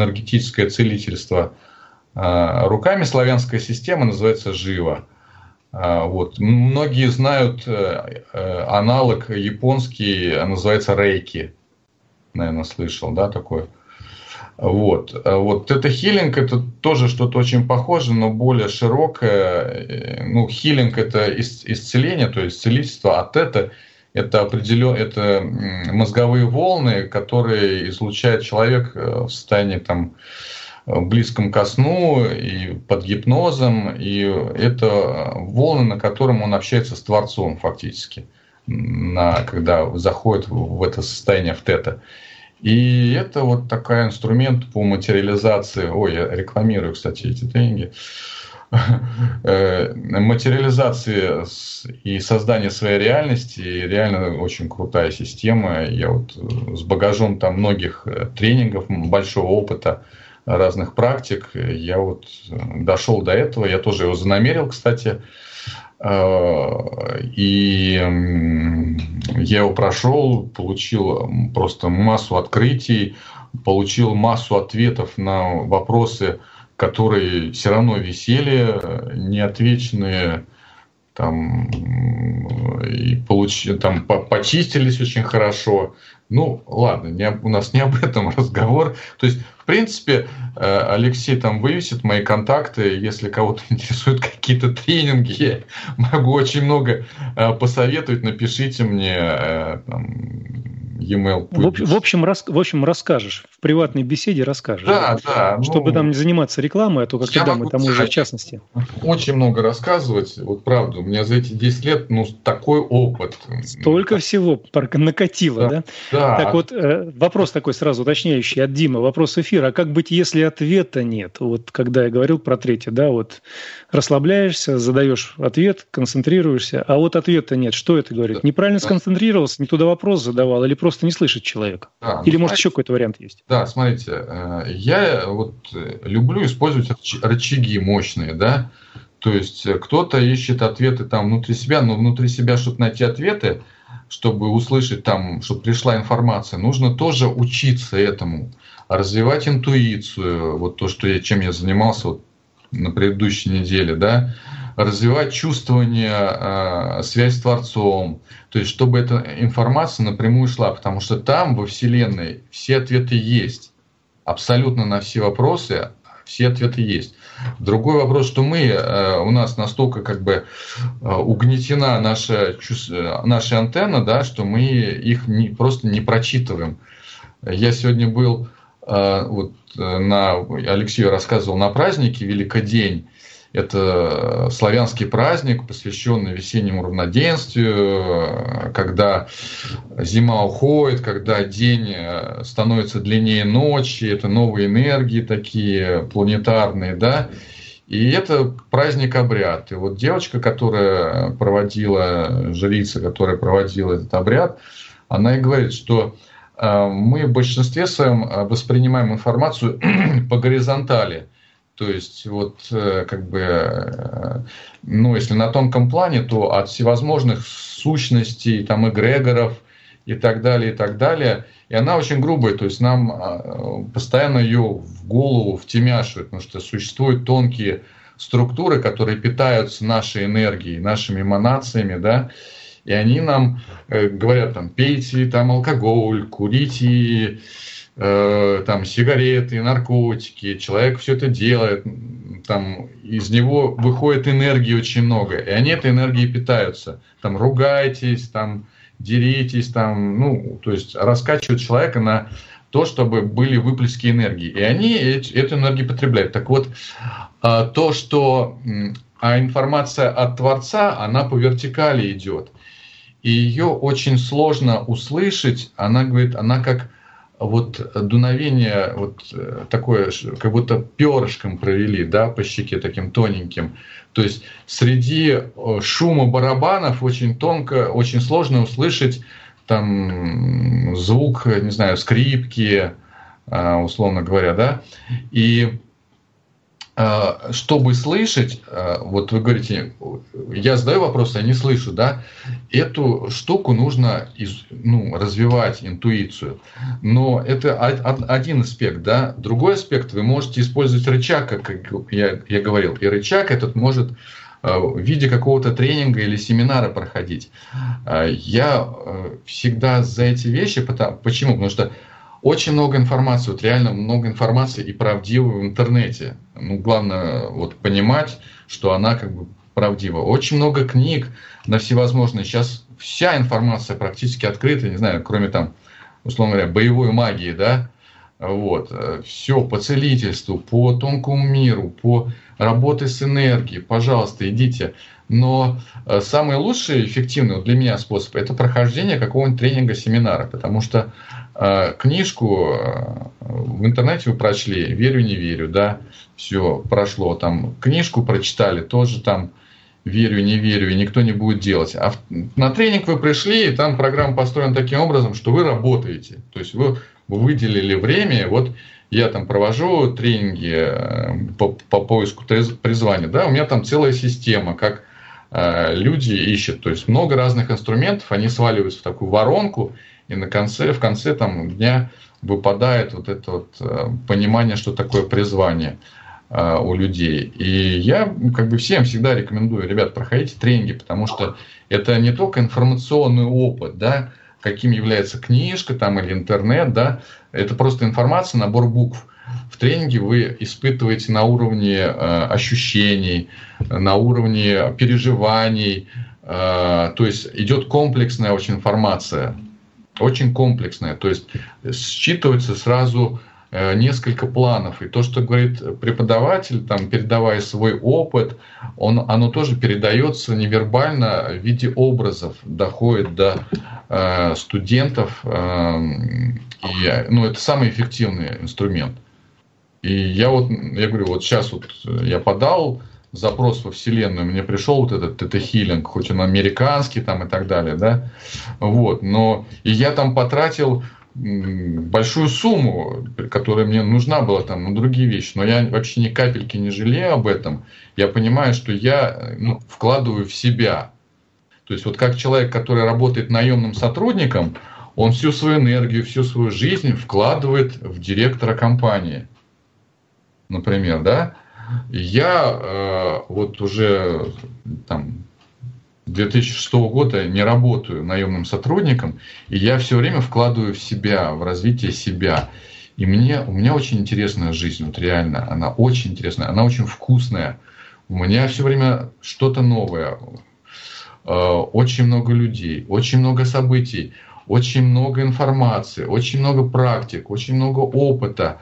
энергетическое целительство руками. Славянская система называется «Жива». Вот. Многие знают аналог японский, называется рейки. Наверное, слышал, да, такой. Вот. Вот это хилинг, это тоже что-то очень похоже, но более широкое. Ну, хилинг это исцеление, то есть целительство, а тета это определенно это мозговые волны, которые излучает человек в состоянии там близком ко сну и под гипнозом, и это волны, на котором он общается с Творцом фактически, на, когда заходит в это состояние в тета. И это вот такой инструмент по материализации. Ой, я рекламирую, кстати, эти тренинги. Материализации и создания своей реальности. Реально очень крутая система. Я вот с багажом там многих тренингов, большого опыта, разных практик, я вот дошел до этого. Я тоже его занамерил, кстати. И я его прошел, получил просто массу открытий, получил массу ответов на вопросы, которые все равно висели, неотвеченные, там, и получ... там почистились очень хорошо. Ну, ладно, не, у нас не об этом разговор. То есть, в принципе, Алексей там вывесит мои контакты. Если кого-то интересуют какие-то тренинги, я могу очень много посоветовать. Напишите мне там, e-mail. В, в, общем, рас, в общем, расскажешь. В приватной беседе расскажешь. Да, да. Чтобы ну, там не заниматься рекламой, а то как-то да, мы тому же в частности. Очень много рассказывать. Вот правда, у меня за эти десять лет ну, такой опыт. Столько всего накатило, да? Да. Да. Так вот, вопрос такой сразу уточняющий от Димы. Вопрос эфира. А как быть, если ответа нет? Вот когда я говорил про третье, да, вот расслабляешься, задаешь ответ, концентрируешься, а вот ответа нет. Что это говорит? Да. Неправильно да. сконцентрировался, не туда вопрос задавал, или просто не слышит человека? Да, или, ну, может, еще какой-то вариант есть? Да, смотрите, я вот люблю использовать рычаги мощные, да, то есть кто-то ищет ответы там внутри себя, но внутри себя, чтобы найти ответы, чтобы услышать там, чтобы пришла информация, нужно тоже учиться этому, развивать интуицию, вот то, что я, чем я занимался вот на предыдущей неделе, да, развивать чувствование, э, связь с Творцом, то есть чтобы эта информация напрямую шла, потому что там во Вселенной все ответы есть, абсолютно на все вопросы все ответы есть. Другой вопрос, что мы, э, у нас настолько как бы э, угнетена наша, наша антенна, да, что мы их не, просто не прочитываем. Я сегодня был, э, вот, на, Алексею рассказывал на празднике Великодень. Это славянский праздник, посвященный весеннему равноденствию, когда зима уходит, когда день становится длиннее ночи, это новые энергии такие планетарные, да. И это праздник-обряд. И вот девочка, которая проводила, жрица, которая проводила этот обряд, она и говорит, что мы в большинстве своем воспринимаем информацию по горизонтали. То есть, вот, как бы, ну, если на тонком плане, то от всевозможных сущностей, там, эгрегоров и так далее, и так далее. И она очень грубая, то есть, нам постоянно ее в голову втемяшивают, потому что существуют тонкие структуры, которые питаются нашей энергией, нашими эманациями, да, и они нам говорят, там, пейте там алкоголь, курите, там сигареты, наркотики, человек все это делает, там из него выходит энергии очень много, и они этой энергией питаются. Там ругайтесь, там деритесь, там, ну, то есть раскачивают человека на то, чтобы были выплески энергии, и они эту энергию потребляют. Так вот, то, что а информация от Творца, она по вертикали идет, и ее очень сложно услышать, она говорит, она как вот дуновение, вот такое, как будто перышком провели, да, по щеке таким тоненьким. То есть среди шума барабанов очень тонко, очень сложно услышать там звук, не знаю, скрипки, условно говоря, да. И чтобы слышать, вот вы говорите, я задаю вопрос, я не слышу, да, эту штуку нужно, ну, развивать, интуицию. Но это один аспект, да. Другой аспект, вы можете использовать рычаг, как я, я говорил, и рычаг этот может в виде какого-то тренинга или семинара проходить. Я всегда за эти вещи. Почему? Потому что очень много информации, вот реально много информации и правдивой в интернете. Ну, главное вот понимать, что она как бы правдива. Очень много книг на всевозможные. Сейчас вся информация практически открыта, не знаю, кроме там, условно говоря, боевой магии, да, вот, все по целительству, по тонкому миру, по работе с энергией, пожалуйста, идите. Но самый лучший, эффективный для меня способ – это прохождение какого-нибудь тренинга, семинара, потому что э, книжку в интернете вы прочли, верю, не верю, да, все прошло, там книжку прочитали, тоже там верю, не верю, и никто не будет делать. А в, на тренинг вы пришли, и там программа построена таким образом, что вы работаете, то есть вы выделили время, вот я там провожу тренинги по, по поиску призвания, да, у меня там целая система, как э, люди ищут, то есть много разных инструментов, они сваливаются в такую воронку, и на конце, в конце там, дня выпадает вот это вот э, понимание, что такое призвание э, у людей. И я как бы всем всегда рекомендую, ребят, проходите тренинги, потому что это не только информационный опыт, да, каким является книжка там, или интернет, да, это просто информация, набор букв. В тренинге вы испытываете на уровне э, ощущений, на уровне переживаний, э, то есть идет комплексная очень информация, очень комплексная, то есть считывается сразу э, несколько планов, и то, что говорит преподаватель, там, передавая свой опыт, он, оно тоже передается невербально в виде образов, доходит до э, студентов, э, и, ну, это самый эффективный инструмент. И я вот, я говорю, вот сейчас вот я подал запрос во Вселенную, мне пришел вот этот тета-хилинг, хоть он американский там и так далее, да, вот, но и я там потратил большую сумму, которая мне нужна была там на другие вещи, но я вообще ни капельки не жалею об этом, я понимаю, что я, ну, вкладываю в себя, то есть вот как человек, который работает наемным сотрудником, он всю свою энергию, всю свою жизнь вкладывает в директора компании. Например, да, я э, вот уже там две тысячи шестого года не работаю наемным сотрудником, и я все время вкладываю в себя, в развитие себя. И мне, у меня очень интересная жизнь, вот реально, она очень интересная, она очень вкусная. У меня все время что-то новое, э, очень много людей, очень много событий, очень много информации, очень много практик, очень много опыта.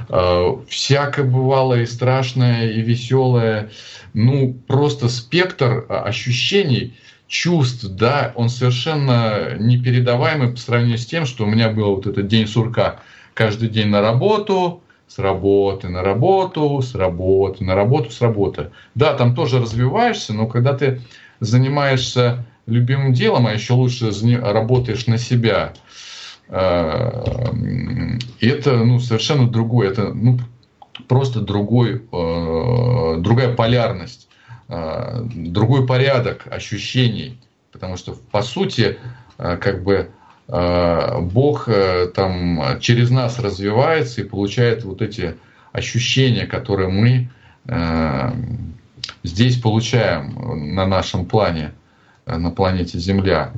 Всякое бывалое и страшное, и веселое. Ну, просто спектр ощущений, чувств, да, он совершенно непередаваемый по сравнению с тем, что у меня был вот этот день сурка. Каждый день на работу, с работы на работу, с работы на работу, с работы. Да, там тоже развиваешься, но когда ты занимаешься любимым делом, а еще лучше работаешь на себя, это, ну, совершенно другое, это, ну, просто другой, другая полярность, другой порядок ощущений, потому что по сути как бы Бог там через нас развивается и получает вот эти ощущения, которые мы здесь получаем на нашем плане, на планете Земля.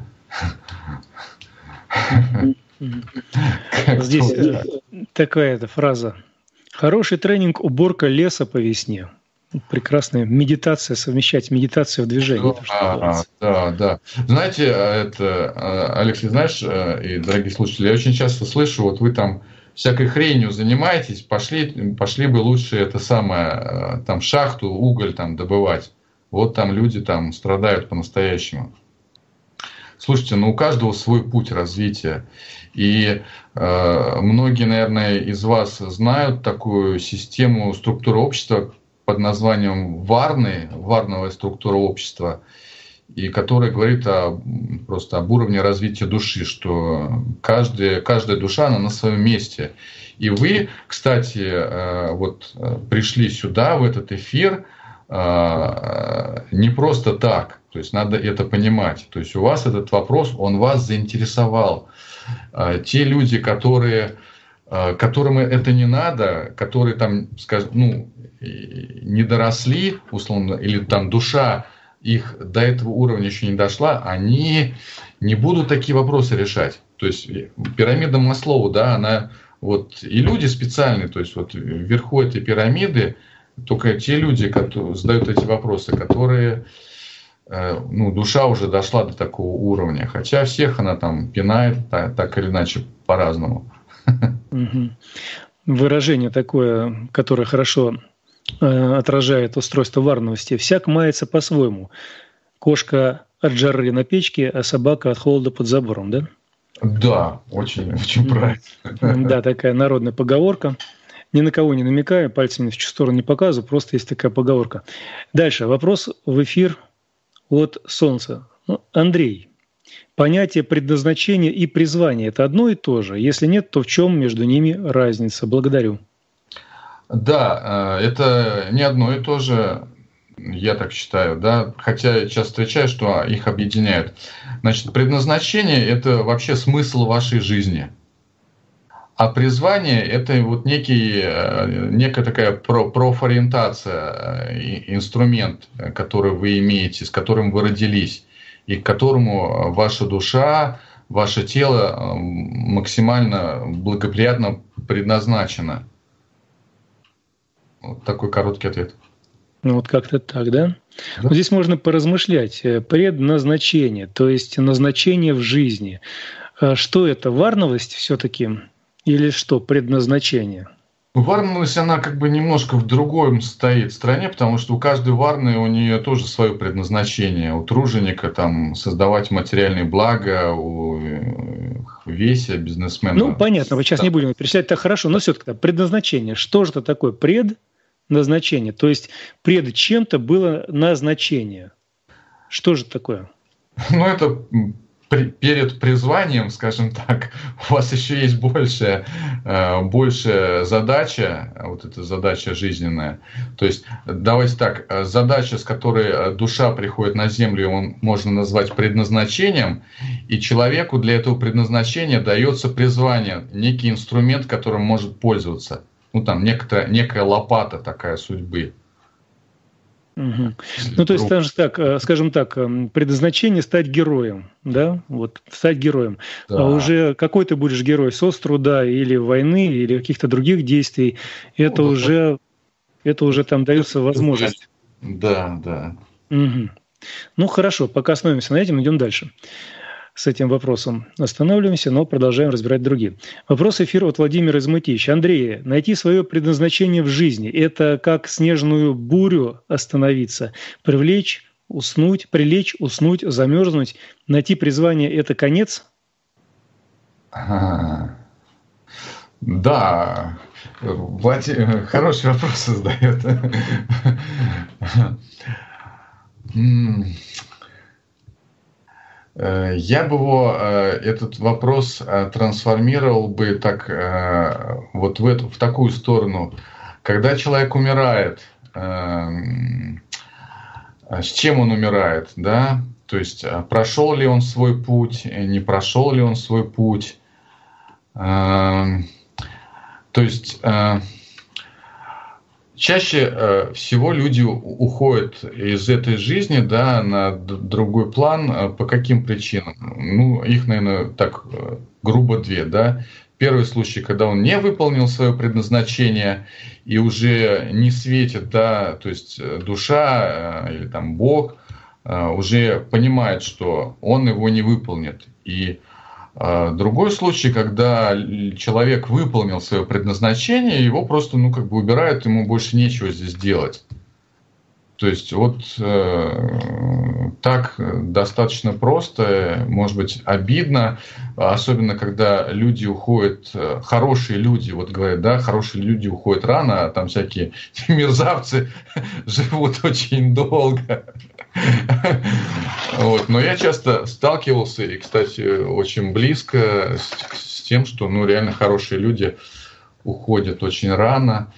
Здесь такая эта фраза. Хороший тренинг «Уборка леса по весне». Прекрасная медитация, совмещать медитацию в движении. Да, да, да. Знаете, это, Алексей, знаешь, и дорогие слушатели, я очень часто слышу, вот вы там всякой хренью занимаетесь, пошли, пошли бы лучше это самое, там шахту, уголь там добывать. Вот там люди там страдают по-настоящему. Слушайте, ну у каждого свой путь развития. И э, многие, наверное, из вас знают такую систему структуры общества под названием Варны, варновая структура общества, и которая говорит о, просто об уровне развития души, что каждая, каждая душа, она на своем месте. И вы, кстати, э, вот пришли сюда, в этот эфир, э, не просто так. То есть надо это понимать. То есть у вас этот вопрос, он вас заинтересовал. Те люди, которые которым это не надо, которые там, скажем, ну, не доросли, условно, или там душа их до этого уровня еще не дошла, они не будут такие вопросы решать. То есть пирамида Маслоу, да, она вот и люди специальные, то есть вот вверху этой пирамиды только те люди, которые задают эти вопросы, которые, ну, душа уже дошла до такого уровня, хотя всех она там пинает так, так или иначе по-разному. Выражение такое, которое хорошо отражает устройство варновости. Всяк мается по-своему. Кошка от жары на печке, а собака от холода под забором, да? Да, очень, очень правильно. Да, такая народная поговорка. Ни на кого не намекаю, пальцем ни в чью сторону не показываю, просто есть такая поговорка. Дальше. Вопрос в эфир от Солнца. Ну, Андрей, понятие предназначения и призвания – это одно и то же? Если нет, то в чем между ними разница? Благодарю. Да, это не одно и то же, я так считаю, да, хотя я часто встречаю, что их объединяют. Значит, предназначение – это вообще смысл вашей жизни, а призвание – это вот некий, некая такая профориентация, инструмент, который вы имеете, с которым вы родились, и к которому ваша душа, ваше тело максимально благоприятно предназначено. Вот такой короткий ответ. Ну вот как-то так, да? Да. Вот здесь можно поразмышлять. Предназначение, то есть назначение в жизни. Что это, варновость все-таки или что, предназначение? Варновость, она как бы немножко в другом стоит стране, потому что у каждой варны у нее тоже свое предназначение. У труженика там создавать материальные блага, у веся, бизнесмена. Ну, понятно, мы сейчас да. не будем перечислять, так хорошо, но все-таки предназначение. Что же это такое предназначение? То есть пред чем-то было назначение. Что же такое? Ну, это перед призванием, скажем так, у вас еще есть большая, большая задача, вот эта задача жизненная. То есть, давайте так, задача, с которой душа приходит на землю, его можно назвать предназначением, и человеку для этого предназначения дается призвание, некий инструмент, которым может пользоваться. Ну, там, некая, некая лопата такая судьбы. Угу. Ну, то есть, скажем так, скажем так, предназначение стать героем, да, вот, стать героем. Да. А уже какой ты будешь герой, соцтруда или войны, или каких-то других действий, это ну, уже, вот. это уже там дается возможность. Да, да. Угу. Ну, хорошо, пока остановимся на этом, идем дальше. С этим вопросом останавливаемся, но продолжаем разбирать другие. Вопрос эфира от Владимира из Мытища. Андрей, найти свое предназначение в жизни – это как снежную бурю остановиться, привлечь, уснуть, прилечь, уснуть, замерзнуть. Найти призвание – это конец? А, да, Владимир хороший вопрос задает. Я бы его, этот вопрос трансформировал бы так, вот в, эту, в такую сторону. Когда человек умирает, с чем он умирает, да? То есть прошел ли он свой путь, не прошел ли он свой путь. То есть чаще всего люди уходят из этой жизни, да, на другой план. По каким причинам? Ну, их, наверное, так грубо две, да. Первый случай, когда он не выполнил свое предназначение и уже не светит, да, то есть душа или там Бог уже понимает, что он его не выполнит. И другой случай, когда человек выполнил свое предназначение, его просто, ну, как бы убирают, ему больше нечего здесь делать. То есть вот э, так достаточно просто, может быть, обидно, особенно когда люди уходят, хорошие люди, вот говорят, да, хорошие люди уходят рано, а там всякие мерзавцы живут очень долго. Вот. Но я часто сталкивался, и, кстати, очень близко с, с тем, что, ну, реально хорошие люди уходят очень рано.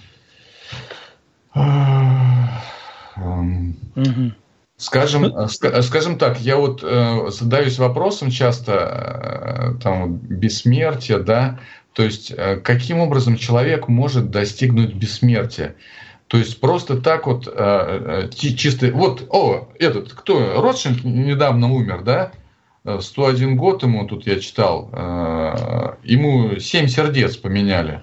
Угу. Скажем, скажем так, я вот задаюсь вопросом часто, там бессмертия, да, то есть каким образом человек может достигнуть бессмертия? То есть просто так вот чисто... Вот, о, этот, кто? Ротшильд недавно умер, да? сто один год ему, тут я читал, ему семь сердец поменяли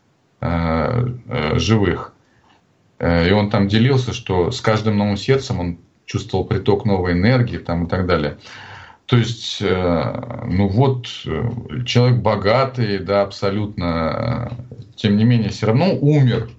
живых. И он там делился, что с каждым новым сердцем он чувствовал приток новой энергии там, и так далее. То есть, ну вот, человек богатый, да, абсолютно, тем не менее, все равно умер.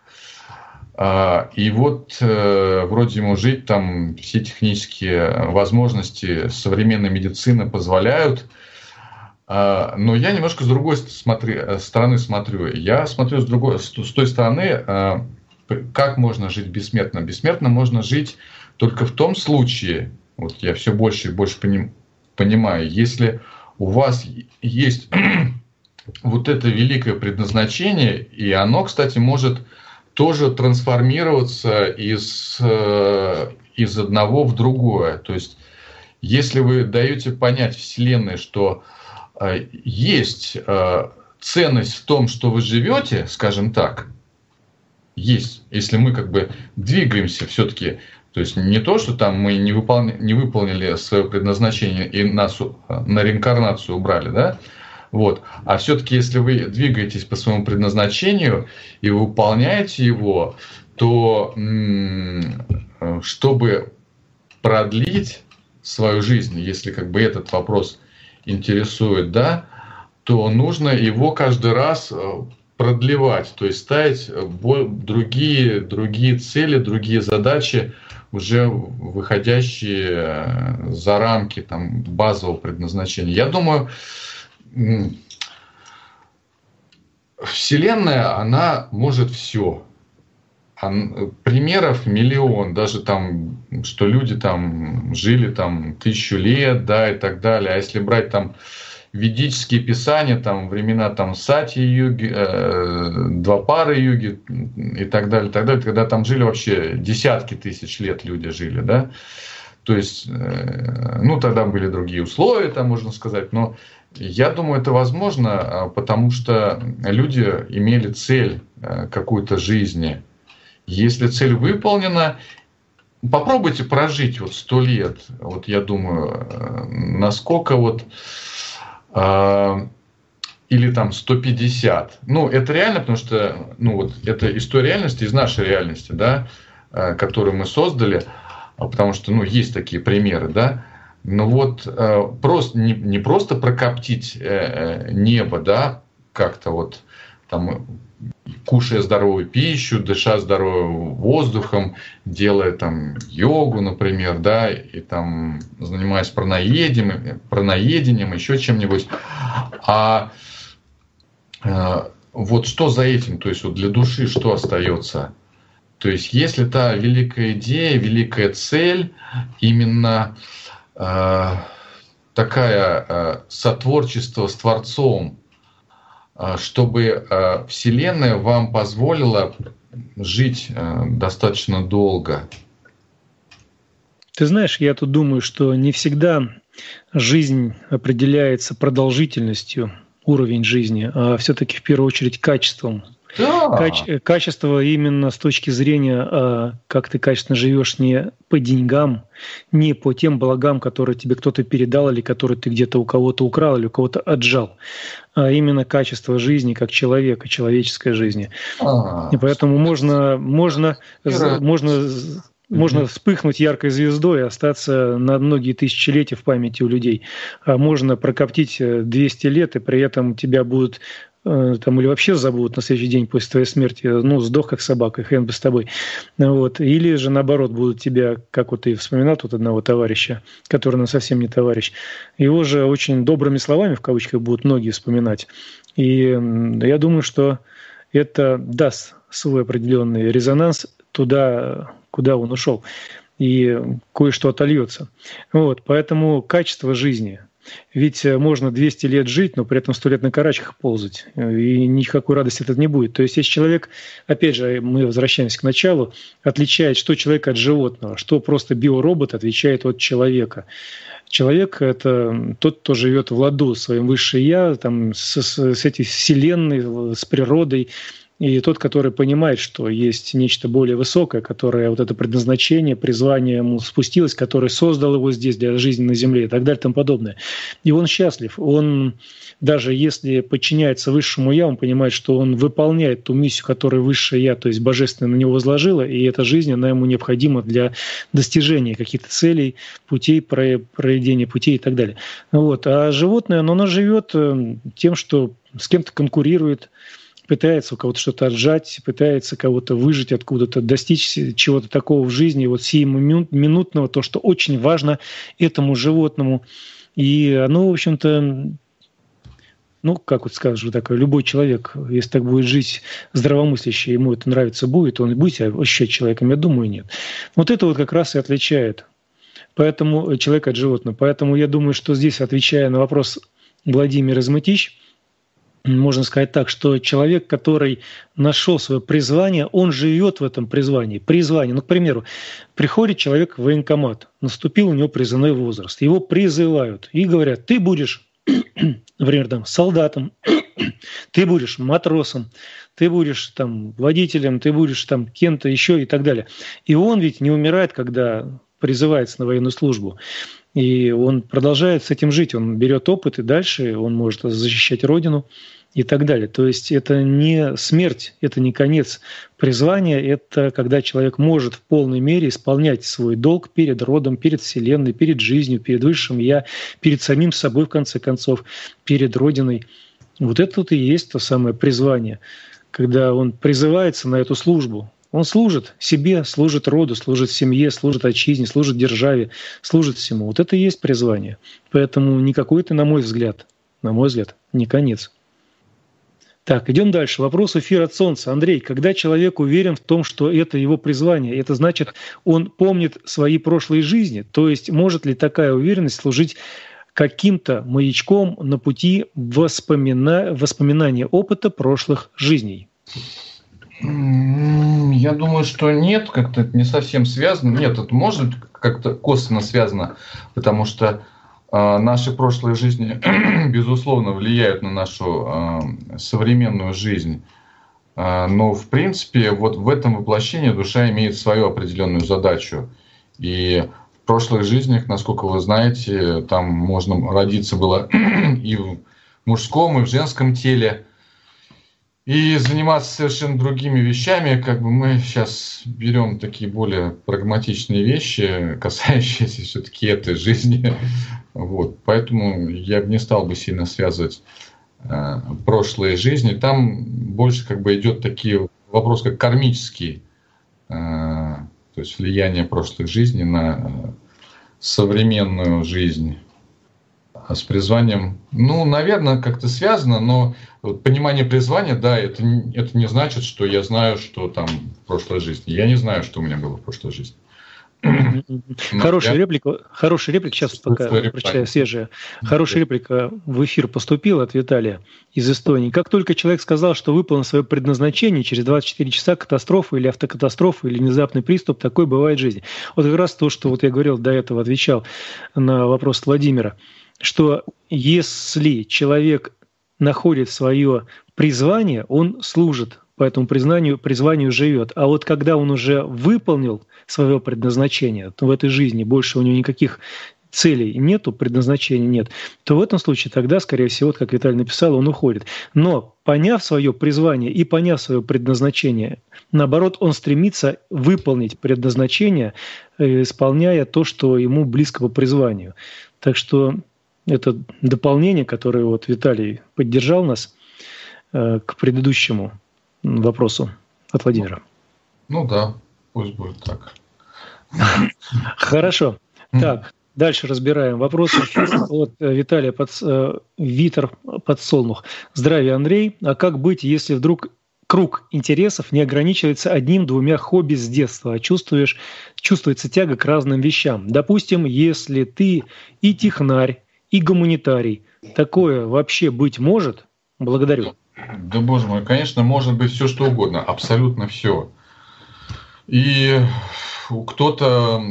И вот вроде ему жить, там все технические возможности современной медицины позволяют. Но я немножко с другой стороны смотрю. Я смотрю с, другой, с той стороны, как можно жить бессмертно. Бессмертно можно жить только в том случае, вот я все больше и больше понимаю, если у вас есть вот это великое предназначение, и оно, кстати, может тоже трансформироваться из, из одного в другое. То есть, если вы даете понять Вселенной, что есть ценность в том, что вы живете, скажем так, есть, если мы как бы двигаемся все-таки, то есть не то, что там мы не выполнили, не выполнили свое предназначение и нас на реинкарнацию убрали, да, вот, а все-таки если вы двигаетесь по своему предназначению и выполняете его, то чтобы продлить свою жизнь, если как бы этот вопрос интересует, да, то нужно его каждый раз продлевать, то есть ставить другие, другие цели, другие задачи, уже выходящие за рамки там, базового предназначения. Я думаю, Вселенная, она может все. Примеров миллион, даже там, что люди там жили там тысячу лет, да, и так далее. А если брать там ведические писания, там времена там Сати-юги, э, Двапары-юги и так далее, так далее, когда там жили вообще десятки тысяч лет люди жили, да. То есть, э, ну тогда были другие условия, там можно сказать, но я думаю, это возможно, потому что люди имели цель какой-то жизни. Если цель выполнена, попробуйте прожить вот сто лет. Вот я думаю, насколько вот э, или там сто пятьдесят. Ну, это реально, потому что ну, вот, это история реальности из нашей реальности, да, э, которую мы создали, потому что ну, есть такие примеры, да. Но вот э, просто, не, не просто прокоптить э, небо, да, как-то вот там, кушая здоровую пищу, дыша здоровым воздухом, делая там йогу, например, да, и там занимаясь праноедением, праноедением, еще чем-нибудь. А э, вот что за этим, то есть вот для души что остается? То есть если та великая идея, великая цель именно э, такая э, сотворчество с Творцом, чтобы Вселенная вам позволила жить достаточно долго. Ты знаешь, я тут думаю, что не всегда жизнь определяется продолжительностью, уровень жизни, а все-таки в первую очередь качеством. Да. Каче- качество именно с точки зрения, как ты качественно живешь не по деньгам, не по тем благам, которые тебе кто-то передал или которые ты где-то у кого-то украл или у кого-то отжал, а именно качество жизни как человека, человеческой жизни. А, И поэтому можно, можно, можно, можно вспыхнуть яркой звездой и остаться на многие тысячелетия в памяти у людей. А можно прокоптить двести лет, и при этом тебя будут там или вообще забудут на следующий день после твоей смерти, ну, сдох как собака, хрен бы с тобой. Вот. Или же, наоборот, будут тебя, как вот ты вспоминал тут одного товарища, который ну, совсем не товарищ, его же очень добрыми словами, в кавычках, будут многие вспоминать. И я думаю, что это даст свой определенный резонанс туда, куда он ушел, и кое-что отольется. Вот. Поэтому качество жизни – ведь можно двести лет жить, но при этом сто лет на карачках ползать, и никакой радости от этого не будет. То есть если человек, опять же, мы возвращаемся к началу, отличает, что человек от животного, что просто биоробот отличает от человека. Человек – это тот, кто живет в ладу с своим высшим «я», там, с, с, с этой вселенной, с природой, и тот, который понимает, что есть нечто более высокое, которое вот это предназначение, призвание ему спустилось, которое создал его здесь для жизни на земле и так далее и тому подобное. И он счастлив. Он, даже если подчиняется высшему «я», он понимает, что он выполняет ту миссию, которую высшее «я», то есть божественное, на него возложило, и эта жизнь, она ему необходима для достижения каких-то целей, путей, проведения путей и так далее. Вот. А животное, оно, оно живет тем, что с кем-то конкурирует, пытается у кого-то что-то отжать, пытается кого-то выжить откуда-то, достичь чего-то такого в жизни, вот сиюминутного, то, что очень важно этому животному. И оно, в общем-то, ну, как вот скажешь, такой, любой человек, если так будет жить здравомыслящий, ему это нравится будет, он и будет себя ощущать человеком, я думаю, нет. Вот это вот как раз и отличает поэтому человека от животного. Поэтому я думаю, что здесь, отвечая на вопрос Владимира Измытищ, можно сказать так, что человек, который нашел свое призвание, он живет в этом призвании. Призвание. Ну, к примеру, приходит человек в военкомат, наступил у него призывной возраст, его призывают и говорят: ты будешь, например, там, солдатом, ты будешь матросом, ты будешь там водителем, ты будешь там кем-то еще и так далее. И он ведь не умирает, когда призывается на военную службу. И он продолжает с этим жить, он берет опыт, и дальше он может защищать Родину и так далее. То есть это не смерть, это не конец призвания, это когда человек может в полной мере исполнять свой долг перед родом, перед Вселенной, перед жизнью, перед Высшим Я, перед самим собой, в конце концов, перед Родиной. Вот это вот и есть то самое призвание, когда он призывается на эту службу. Он служит себе, служит роду, служит семье, служит отчизне, служит державе, служит всему. Вот это и есть призвание. Поэтому никакой это, на мой взгляд, на мой взгляд, не конец. Так, идем дальше. Вопрос эфира от Солнца. Андрей, когда человек уверен в том, что это его призвание, это значит, он помнит свои прошлые жизни? То есть может ли такая уверенность служить каким-то маячком на пути воспомина... воспоминания опыта прошлых жизней? Я думаю, что нет, как-то это не совсем связано. Нет, это может быть как-то косвенно связано, потому что э, наши прошлые жизни, безусловно, влияют на нашу э, современную жизнь. Э, но, в принципе, вот в этом воплощении душа имеет свою определенную задачу. И в прошлых жизнях, насколько вы знаете, там можно родиться было и в мужском, и в женском теле, и заниматься совершенно другими вещами. Как бы мы сейчас берем такие более прагматичные вещи, касающиеся все-таки этой жизни. Вот. Поэтому я бы не стал бы сильно связывать э, прошлые жизни. Там больше как бы идет такие вопросы, как кармические, э, то есть влияние прошлых жизней на современную жизнь. А с призванием, ну, наверное, как-то связано, но вот понимание призвания, да, это, это не значит, что я знаю, что там в прошлой жизни. Я не знаю, что у меня было в прошлой жизни. Хорошая я... реплика, хорошая реплика, сейчас пока прочитаю свежая. Хорошая реплика в эфир поступила от Виталия из Эстонии. Как только человек сказал, что выполнил свое предназначение, через двадцать четыре часа катастрофа или автокатастрофа или внезапный приступ, такое бывает в жизни. Вот как раз то, что вот я говорил до этого, отвечал на вопрос Владимира, что если человек находит свое призвание, он служит по этому признанию, призванию живет. А вот когда он уже выполнил свое предназначение, то в этой жизни больше у него никаких целей нету, предназначения нет, то в этом случае тогда, скорее всего, как Виталий написал, он уходит. Но поняв свое призвание и поняв свое предназначение, наоборот, он стремится выполнить предназначение, исполняя то, что ему близко по призванию. Так что это дополнение, которое вот Виталий поддержал нас э, к предыдущему вопросу от Владимира. Ну, ну да, пусть будет так. Хорошо. Так, дальше разбираем вопрос от Виталия под, э, Витер Подсолнух. Здравия, Андрей. А как быть, если вдруг круг интересов не ограничивается одним-двумя хобби с детства, а чувствуешь, чувствуется тяга к разным вещам? Допустим, если ты и технарь, и гуманитарий. Такое вообще быть может? Благодарю. Да, боже мой, конечно, может быть все что угодно, абсолютно все. И кто-то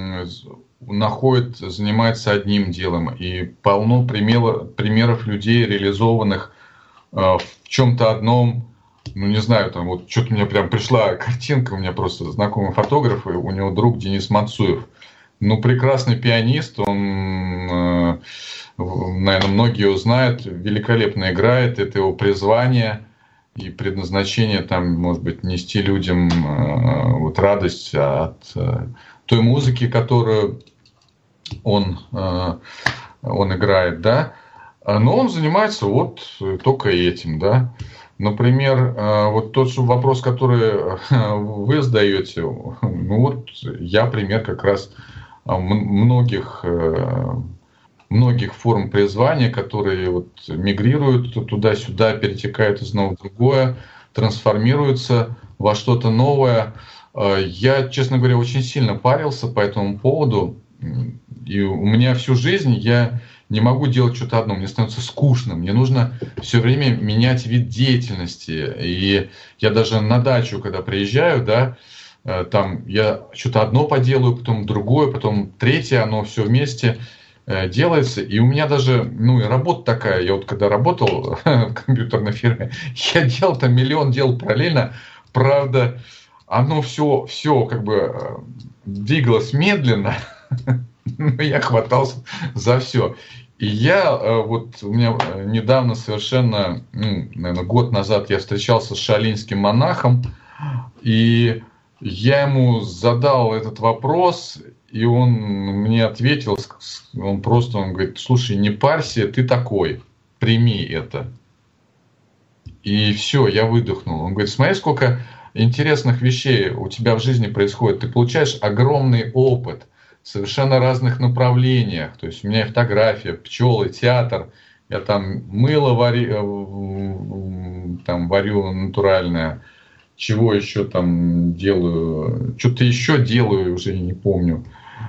находит, занимается одним делом, и полно примеров, примеров людей, реализованных в чем-то одном. Ну, не знаю, там вот что-то мне прям пришла картинка, у меня просто знакомый фотограф, и у него друг Денис Мацуев. Ну, прекрасный пианист, он, наверное, многие его знают, великолепно играет, это его призвание и предназначение, там, может быть, нести людям вот радость от той музыки, которую он, он играет, да. Но он занимается вот только этим, да. Например, вот тот же вопрос, который вы задаете, ну вот я пример как раз многих, многих форм призвания, которые вот мигрируют туда-сюда, перетекают из одного в другое, трансформируются во что-то новое. Я, честно говоря, очень сильно парился по этому поводу, и у меня всю жизнь я не могу делать что-то одно, мне становится скучно, мне нужно все время менять вид деятельности. И я даже на дачу, когда приезжаю, да, там я что-то одно поделаю, потом другое, потом третье, оно все вместе делается. И у меня даже, ну, и работа такая, я вот когда работал в компьютерной фирме, я делал там миллион дел параллельно, правда, оно все, все как бы двигалось медленно, но я хватался за все. И я, вот у меня недавно совершенно, ну, наверное, год назад я встречался с шаолиньским монахом, и я ему задал этот вопрос, и он мне ответил, он просто, он говорит, слушай, не парься, ты такой, прими это. И все, я выдохнул. Он говорит, смотри, сколько интересных вещей у тебя в жизни происходит, ты получаешь огромный опыт, в совершенно разных направлениях. То есть у меня и фотография, пчелы, театр. Я там мыло варю, там варю натуральное. Чего еще там делаю? Что-то еще делаю, уже не помню.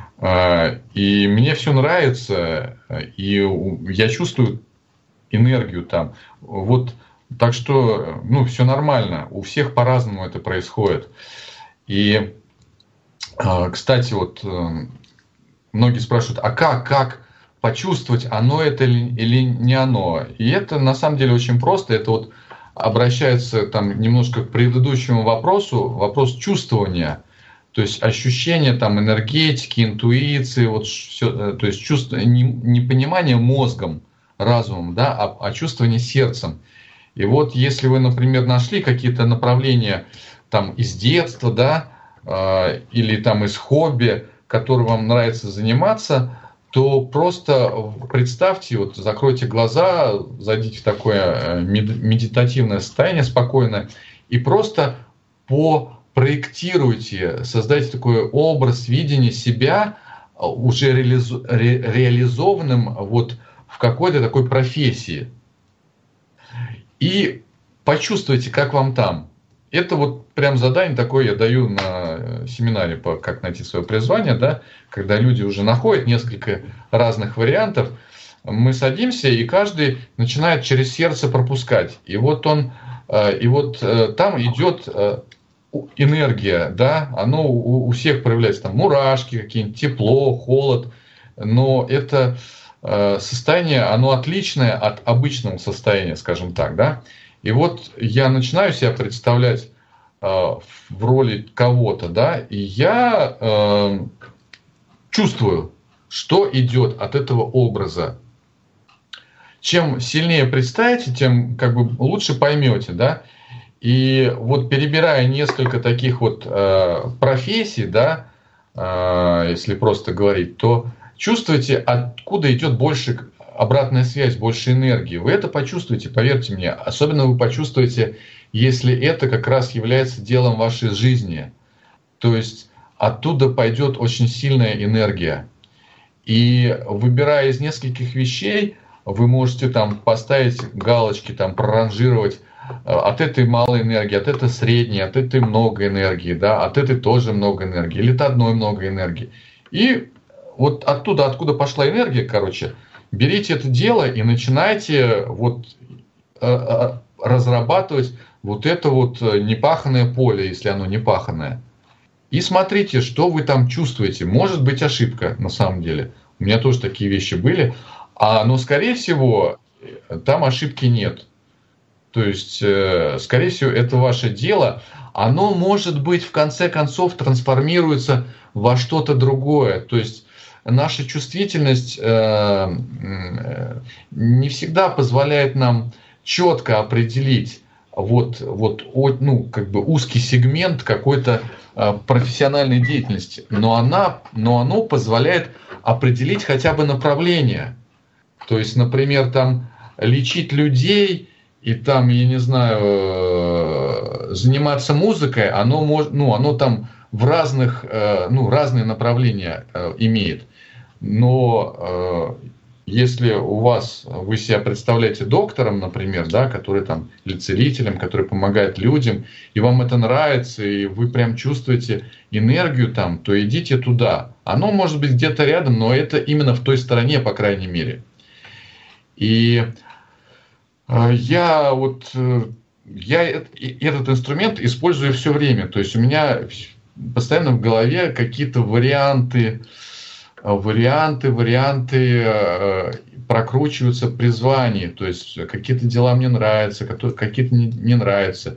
И мне все нравится. И я чувствую энергию там. Вот, так что, ну, все нормально. У всех по-разному это происходит. И, кстати, вот многие спрашивают, а как, как почувствовать, оно это или не оно? И это на самом деле очень просто. Это вот обращается там немножко к предыдущему вопросу, вопрос чувствования. То есть ощущение там энергетики, интуиции, вот все, то есть чувство, не, не понимание мозгом, разумом, да, а, а чувствование сердцем. И вот если вы, например, нашли какие-то направления там из детства, да, э, или там из хобби, которым вам нравится заниматься, то просто представьте, вот закройте глаза, зайдите в такое медитативное состояние спокойное и просто попроектируйте, создайте такой образ, видение себя уже реализу, ре, реализованным вот в какой-то такой профессии. И почувствуйте, как вам там. Это вот прям задание такое я даю на семинаре по «Как найти свое призвание», да, когда люди уже находят несколько разных вариантов, мы садимся, и каждый начинает через сердце пропускать. И вот он, и вот там идет энергия, да, оно у всех проявляется, там мурашки какие-нибудь, тепло, холод, но это состояние, оно отличное от обычного состояния, скажем так, да. И вот я начинаю себя представлять э, в роли кого-то, да, и я э, чувствую, что идет от этого образа. Чем сильнее представите, тем как бы лучше поймете, да. И вот перебирая несколько таких вот э, профессий, да, э, если просто говорить, то чувствуете, откуда идет больше обратная связь, больше энергии. Вы это почувствуете, поверьте мне. Особенно вы почувствуете, если это как раз является делом вашей жизни. То есть оттуда пойдет очень сильная энергия. И выбирая из нескольких вещей, вы можете там поставить галочки, там проранжировать от этой малой энергии, от этой средней, от этой много энергии, да, от этой тоже много энергии, или от одной много энергии. И вот оттуда, откуда пошла энергия, короче, берите это дело и начинайте вот разрабатывать вот это вот непаханное поле, если оно не паханное. И смотрите, что вы там чувствуете. Может быть ошибка на самом деле. У меня тоже такие вещи были. А, но, скорее всего, там ошибки нет. То есть, э, скорее всего, это ваше дело. Оно, может быть, в конце концов трансформируется во что-то другое. То есть, наша чувствительность э, э, не всегда позволяет нам четко определить вот, вот, ну, как бы узкий сегмент какой-то э, профессиональной деятельности. Но, она, но оно позволяет определить хотя бы направление. То есть, например, там лечить людей и там, я не знаю, заниматься музыкой, оно может, ну, оно там в разных, ну, разные направления имеет. Но если у вас, вы себя представляете доктором, например, да, который там, или целителем, который помогает людям, и вам это нравится, и вы прям чувствуете энергию там, то идите туда. Оно может быть где-то рядом, но это именно в той стороне, по крайней мере. И я вот я этот инструмент использую все время. То есть у меня постоянно в голове какие-то варианты, варианты, варианты прокручиваются при звании. То есть какие-то дела мне нравятся, какие-то не, не нравятся.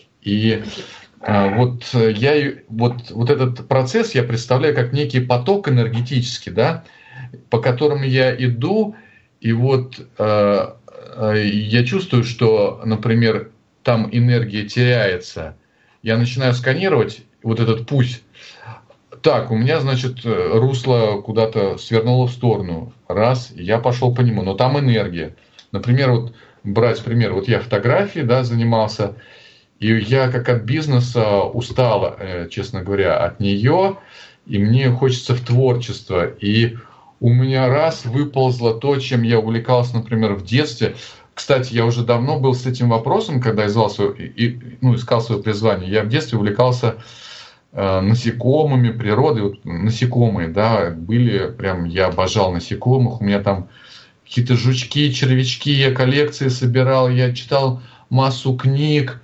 И вот я вот, вот этот процесс я представляю как некий поток энергетический, да, по которому я иду. И вот э, э, я чувствую, что, например, там энергия теряется. Я начинаю сканировать вот этот путь. Так, у меня, значит, русло куда-то свернуло в сторону. Раз, я пошел по нему, но там энергия. Например, вот брать пример. Вот я фотографией, да, занимался, и я как от бизнеса устал, э, честно говоря, от нее, и мне хочется в творчество. И у меня раз выползло то, чем я увлекался, например, в детстве. Кстати, я уже давно был с этим вопросом, когда искал свое, и, ну, искал свое призвание. Я в детстве увлекался э, насекомыми, природой. Вот насекомые, да, были прям, я обожал насекомых. У меня там какие-то жучки, червячки, я коллекции собирал, я читал массу книг,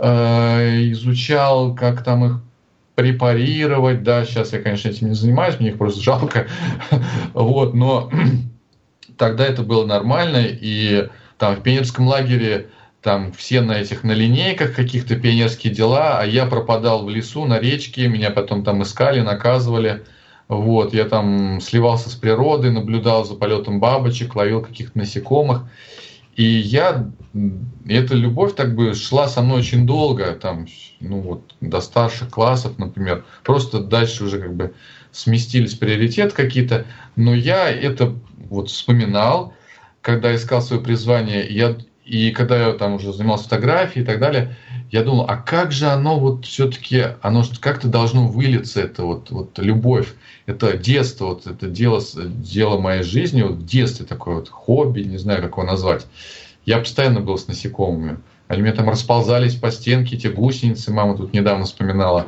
э, изучал, как там их препарировать, да, сейчас я, конечно, этим не занимаюсь, мне их просто жалко, вот, но тогда это было нормально, и там в пионерском лагере там все на этих, на линейках каких-то пионерские дела, а я пропадал в лесу, на речке, меня потом там искали, наказывали, вот, я там сливался с природой, наблюдал за полетом бабочек, ловил каких-то насекомых. И я, эта любовь так бы шла со мной очень долго, там, ну вот, до старших классов, например. Просто дальше уже как бы сместились приоритеты какие-то. Но я это вот вспоминал, когда искал свое призвание, я, и когда я там уже занимался фотографией и так далее, я думал, а как же оно вот все-таки, оно как-то должно вылиться, это вот, вот любовь, это детство, вот это дело, дело моей жизни, вот в детстве такое вот хобби, не знаю, как его назвать. Я постоянно был с насекомыми. Они у меня там расползались по стенке, эти гусеницы, мама тут недавно вспоминала.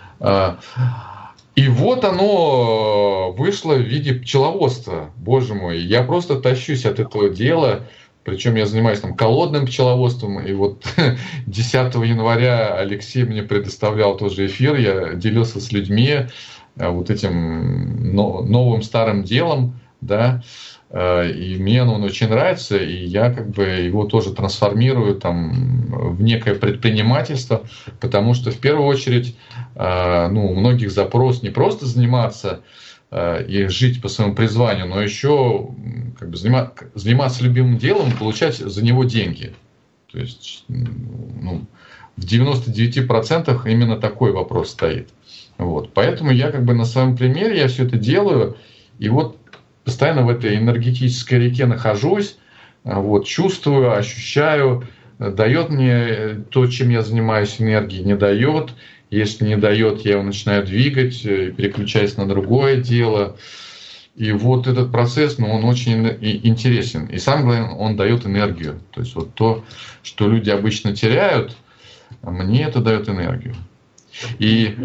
И вот оно вышло в виде пчеловодства, боже мой. Я просто тащусь от этого дела. Причем я занимаюсь там колодным пчеловодством, и вот десятого января Алексей мне предоставлял тоже эфир, я делился с людьми вот этим новым старым делом, да, и мне он очень нравится, и я как бы его тоже трансформирую там в некое предпринимательство, потому что в первую очередь, ну, у многих запрос не просто заниматься и жить по своему призванию, но еще как бы заниматься, заниматься любимым делом и получать за него деньги. То есть, ну, в девяноста девяти процентах именно такой вопрос стоит. Вот. Поэтому я как бы на своем примере я все это делаю, и вот постоянно в этой энергетической реке нахожусь, вот, чувствую, ощущаю, дает мне то, чем я занимаюсь, энергии, не дает. Если не дает, я его начинаю двигать, переключаясь на другое дело. И вот этот процесс, ну, он очень интересен. И самое главное, он дает энергию. То есть вот то, что люди обычно теряют, мне это дает энергию. И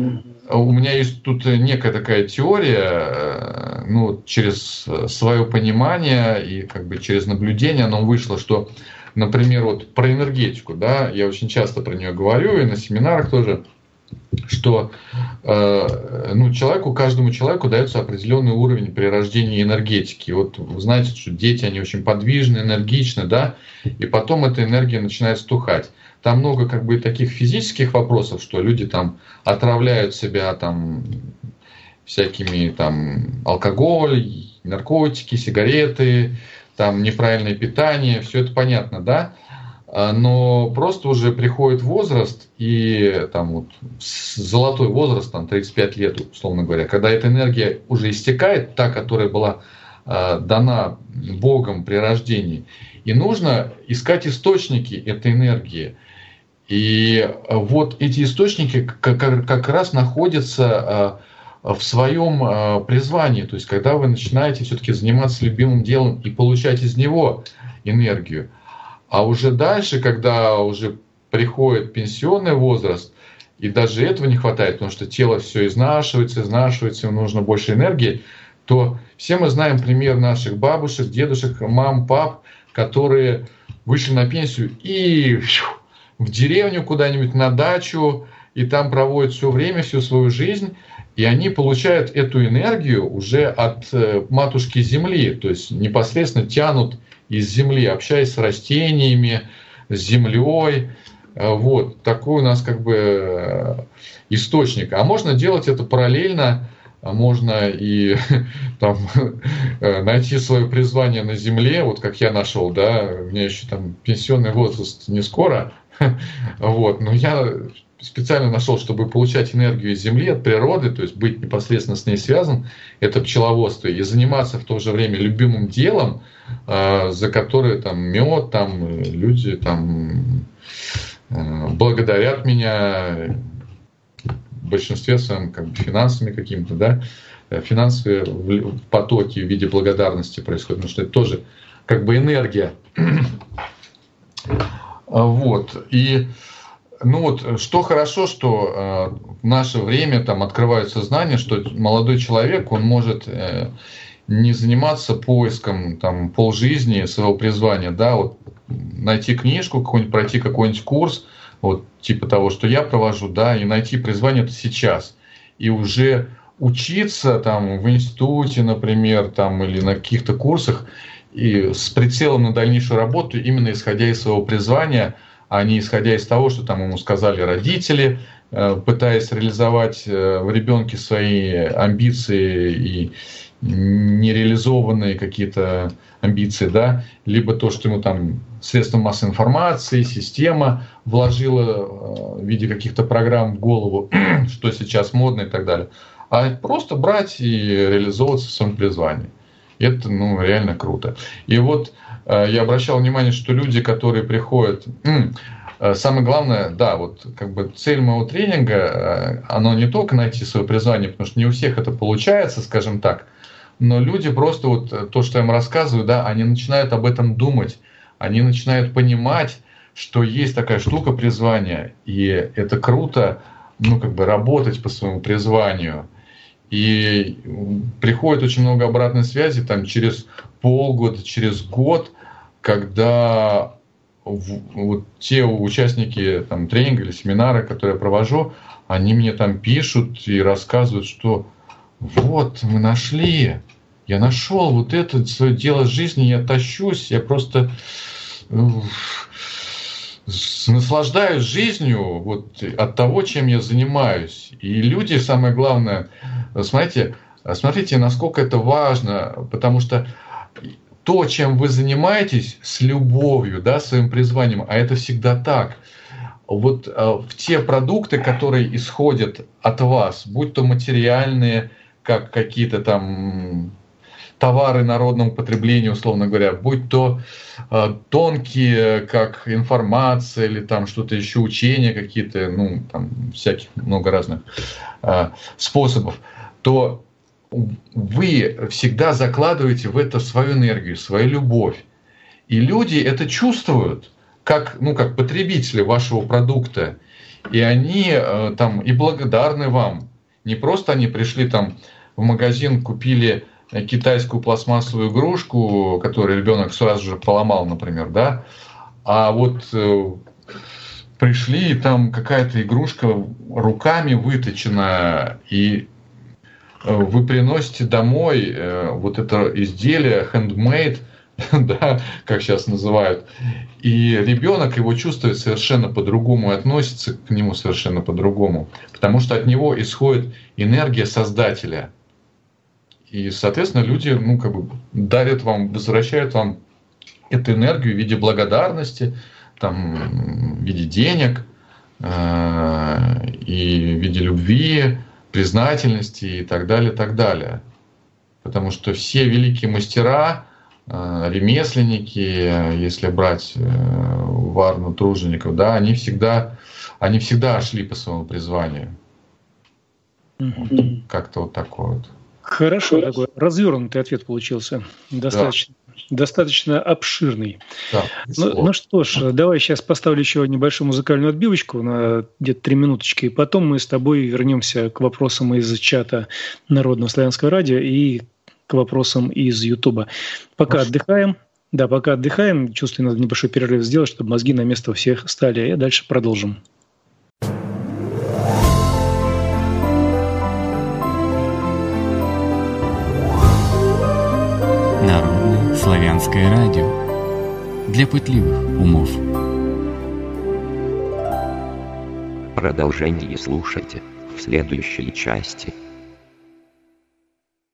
у меня есть тут некая такая теория, ну, через свое понимание и как бы через наблюдение оно вышло, что, например, вот про энергетику, да, я очень часто про нее говорю и на семинарах тоже, что э, ну, человеку, каждому человеку дается определенный уровень при рождении энергетики. Вот вы знаете, что дети, они очень подвижны, энергичны, да, и потом эта энергия начинает стухать. Там много как бы таких физических вопросов, что люди там отравляют себя там всякими там алкоголь, наркотики, сигареты, там неправильное питание, все это понятно, да? Но просто уже приходит возраст, и там вот золотой возраст, там тридцать пять лет, условно говоря, когда эта энергия уже истекает, та, которая была э, дана Богом при рождении, и нужно искать источники этой энергии. И вот эти источники как, как раз находятся э, в своем э, призвании, то есть когда вы начинаете все-таки заниматься любимым делом и получать из него энергию. А уже дальше, когда уже приходит пенсионный возраст, и даже этого не хватает, потому что тело все изнашивается, изнашивается, ему нужно больше энергии, то все мы знаем пример наших бабушек, дедушек, мам, пап, которые вышли на пенсию и в деревню куда-нибудь на дачу, и там проводят все время, всю свою жизнь, и они получают эту энергию уже от матушки Земли, то есть непосредственно тянут из земли, общаясь с растениями, с землей. Вот такой у нас как бы источник. А можно делать это параллельно, можно и там, найти свое призвание на земле, вот как я нашел, да, у меня еще там пенсионный возраст не скоро, вот, но я специально нашел, чтобы получать энергию из земли, от природы, то есть быть непосредственно с ней связан, это пчеловодство, и заниматься в то же время любимым делом, за которое там мед, там люди там благодарят меня в большинстве своем как бы финансами какими-то, да, финансовые потоки в виде благодарности происходят, потому что это тоже как бы энергия. Вот. И ну вот, что хорошо, что э, в наше время там открываются знания, что молодой человек, он может э, не заниматься поиском там полжизни своего призвания, да, вот найти книжку какую-нибудь, пройти какой-нибудь курс, вот типа того, что я провожу, да, и найти призвание это сейчас. И уже учиться там в институте, например, там или на каких-то курсах, и с прицелом на дальнейшую работу, именно исходя из своего призвания, а не исходя из того, что там ему сказали родители, пытаясь реализовать в ребенке свои амбиции и нереализованные какие-то амбиции, да, либо то, что ему там средства массовой информации, система вложила в виде каких-то программ в голову, что сейчас модно и так далее, а просто брать и реализовываться в своем призвании. Это, ну, реально круто. И вот э, я обращал внимание, что люди, которые приходят... М, э, самое главное, да, вот как бы цель моего тренинга, э, оно не только найти свое призвание, потому что не у всех это получается, скажем так, но люди просто вот то, что я им рассказываю, да, они начинают об этом думать, они начинают понимать, что есть такая штука призвания, и это круто, ну, как бы работать по своему призванию. И приходит очень много обратной связи там, через полгода, через год, когда вот те участники там, тренинга или семинара, которые я провожу, они мне там пишут и рассказывают, что вот мы нашли, я нашел вот это свое дело жизни, я тащусь, я просто ну, наслаждаюсь жизнью вот, от того, чем я занимаюсь. И люди, самое главное, смотрите, смотрите, насколько это важно, потому что то, чем вы занимаетесь с любовью, да, своим призванием, а это всегда так, вот в те продукты, которые исходят от вас, будь то материальные, как какие-то там товары народного потребления, условно говоря, будь то э, тонкие, как информация или там что-то еще, учения какие-то, ну, там всяких много разных э, способов, то вы всегда закладываете в это свою энергию, свою любовь. И люди это чувствуют, как, ну, как потребители вашего продукта. И они э, там и благодарны вам. Не просто они пришли там в магазин, купили китайскую пластмассовую игрушку, которую ребенок сразу же поломал, например, да, а вот э, пришли, и там какая-то игрушка руками выточена, и э, вы приносите домой э, вот это изделие handmade, да, как сейчас называют, и ребенок его чувствует совершенно по-другому и относится к нему совершенно по-другому, потому что от него исходит энергия создателя. И, соответственно, люди, ну, как бы дарят вам, возвращают вам эту энергию в виде благодарности, там, в виде денег, э, и в виде любви, признательности и так далее, и так далее. Потому что все великие мастера, э, ремесленники, если брать э, Варну, тружеников, да, они всегда, они всегда шли по своему призванию. Mm-hmm. Вот, как-то вот такое вот. Хорошо, такой развернутый ответ получился. Достаточно, да. достаточно обширный. Да, ну, ну что ж, давай сейчас поставлю еще небольшую музыкальную отбивочку на где-то три минуточки, и потом мы с тобой вернемся к вопросам из чата Народного славянского радио и к вопросам из Ютуба. Пока Хорошо. отдыхаем. Да, пока отдыхаем. Чувствую, надо небольшой перерыв сделать, чтобы мозги на место у всех стали. И дальше продолжим. Народное славянское радио для пытливых умов. Продолжение слушайте в следующей части.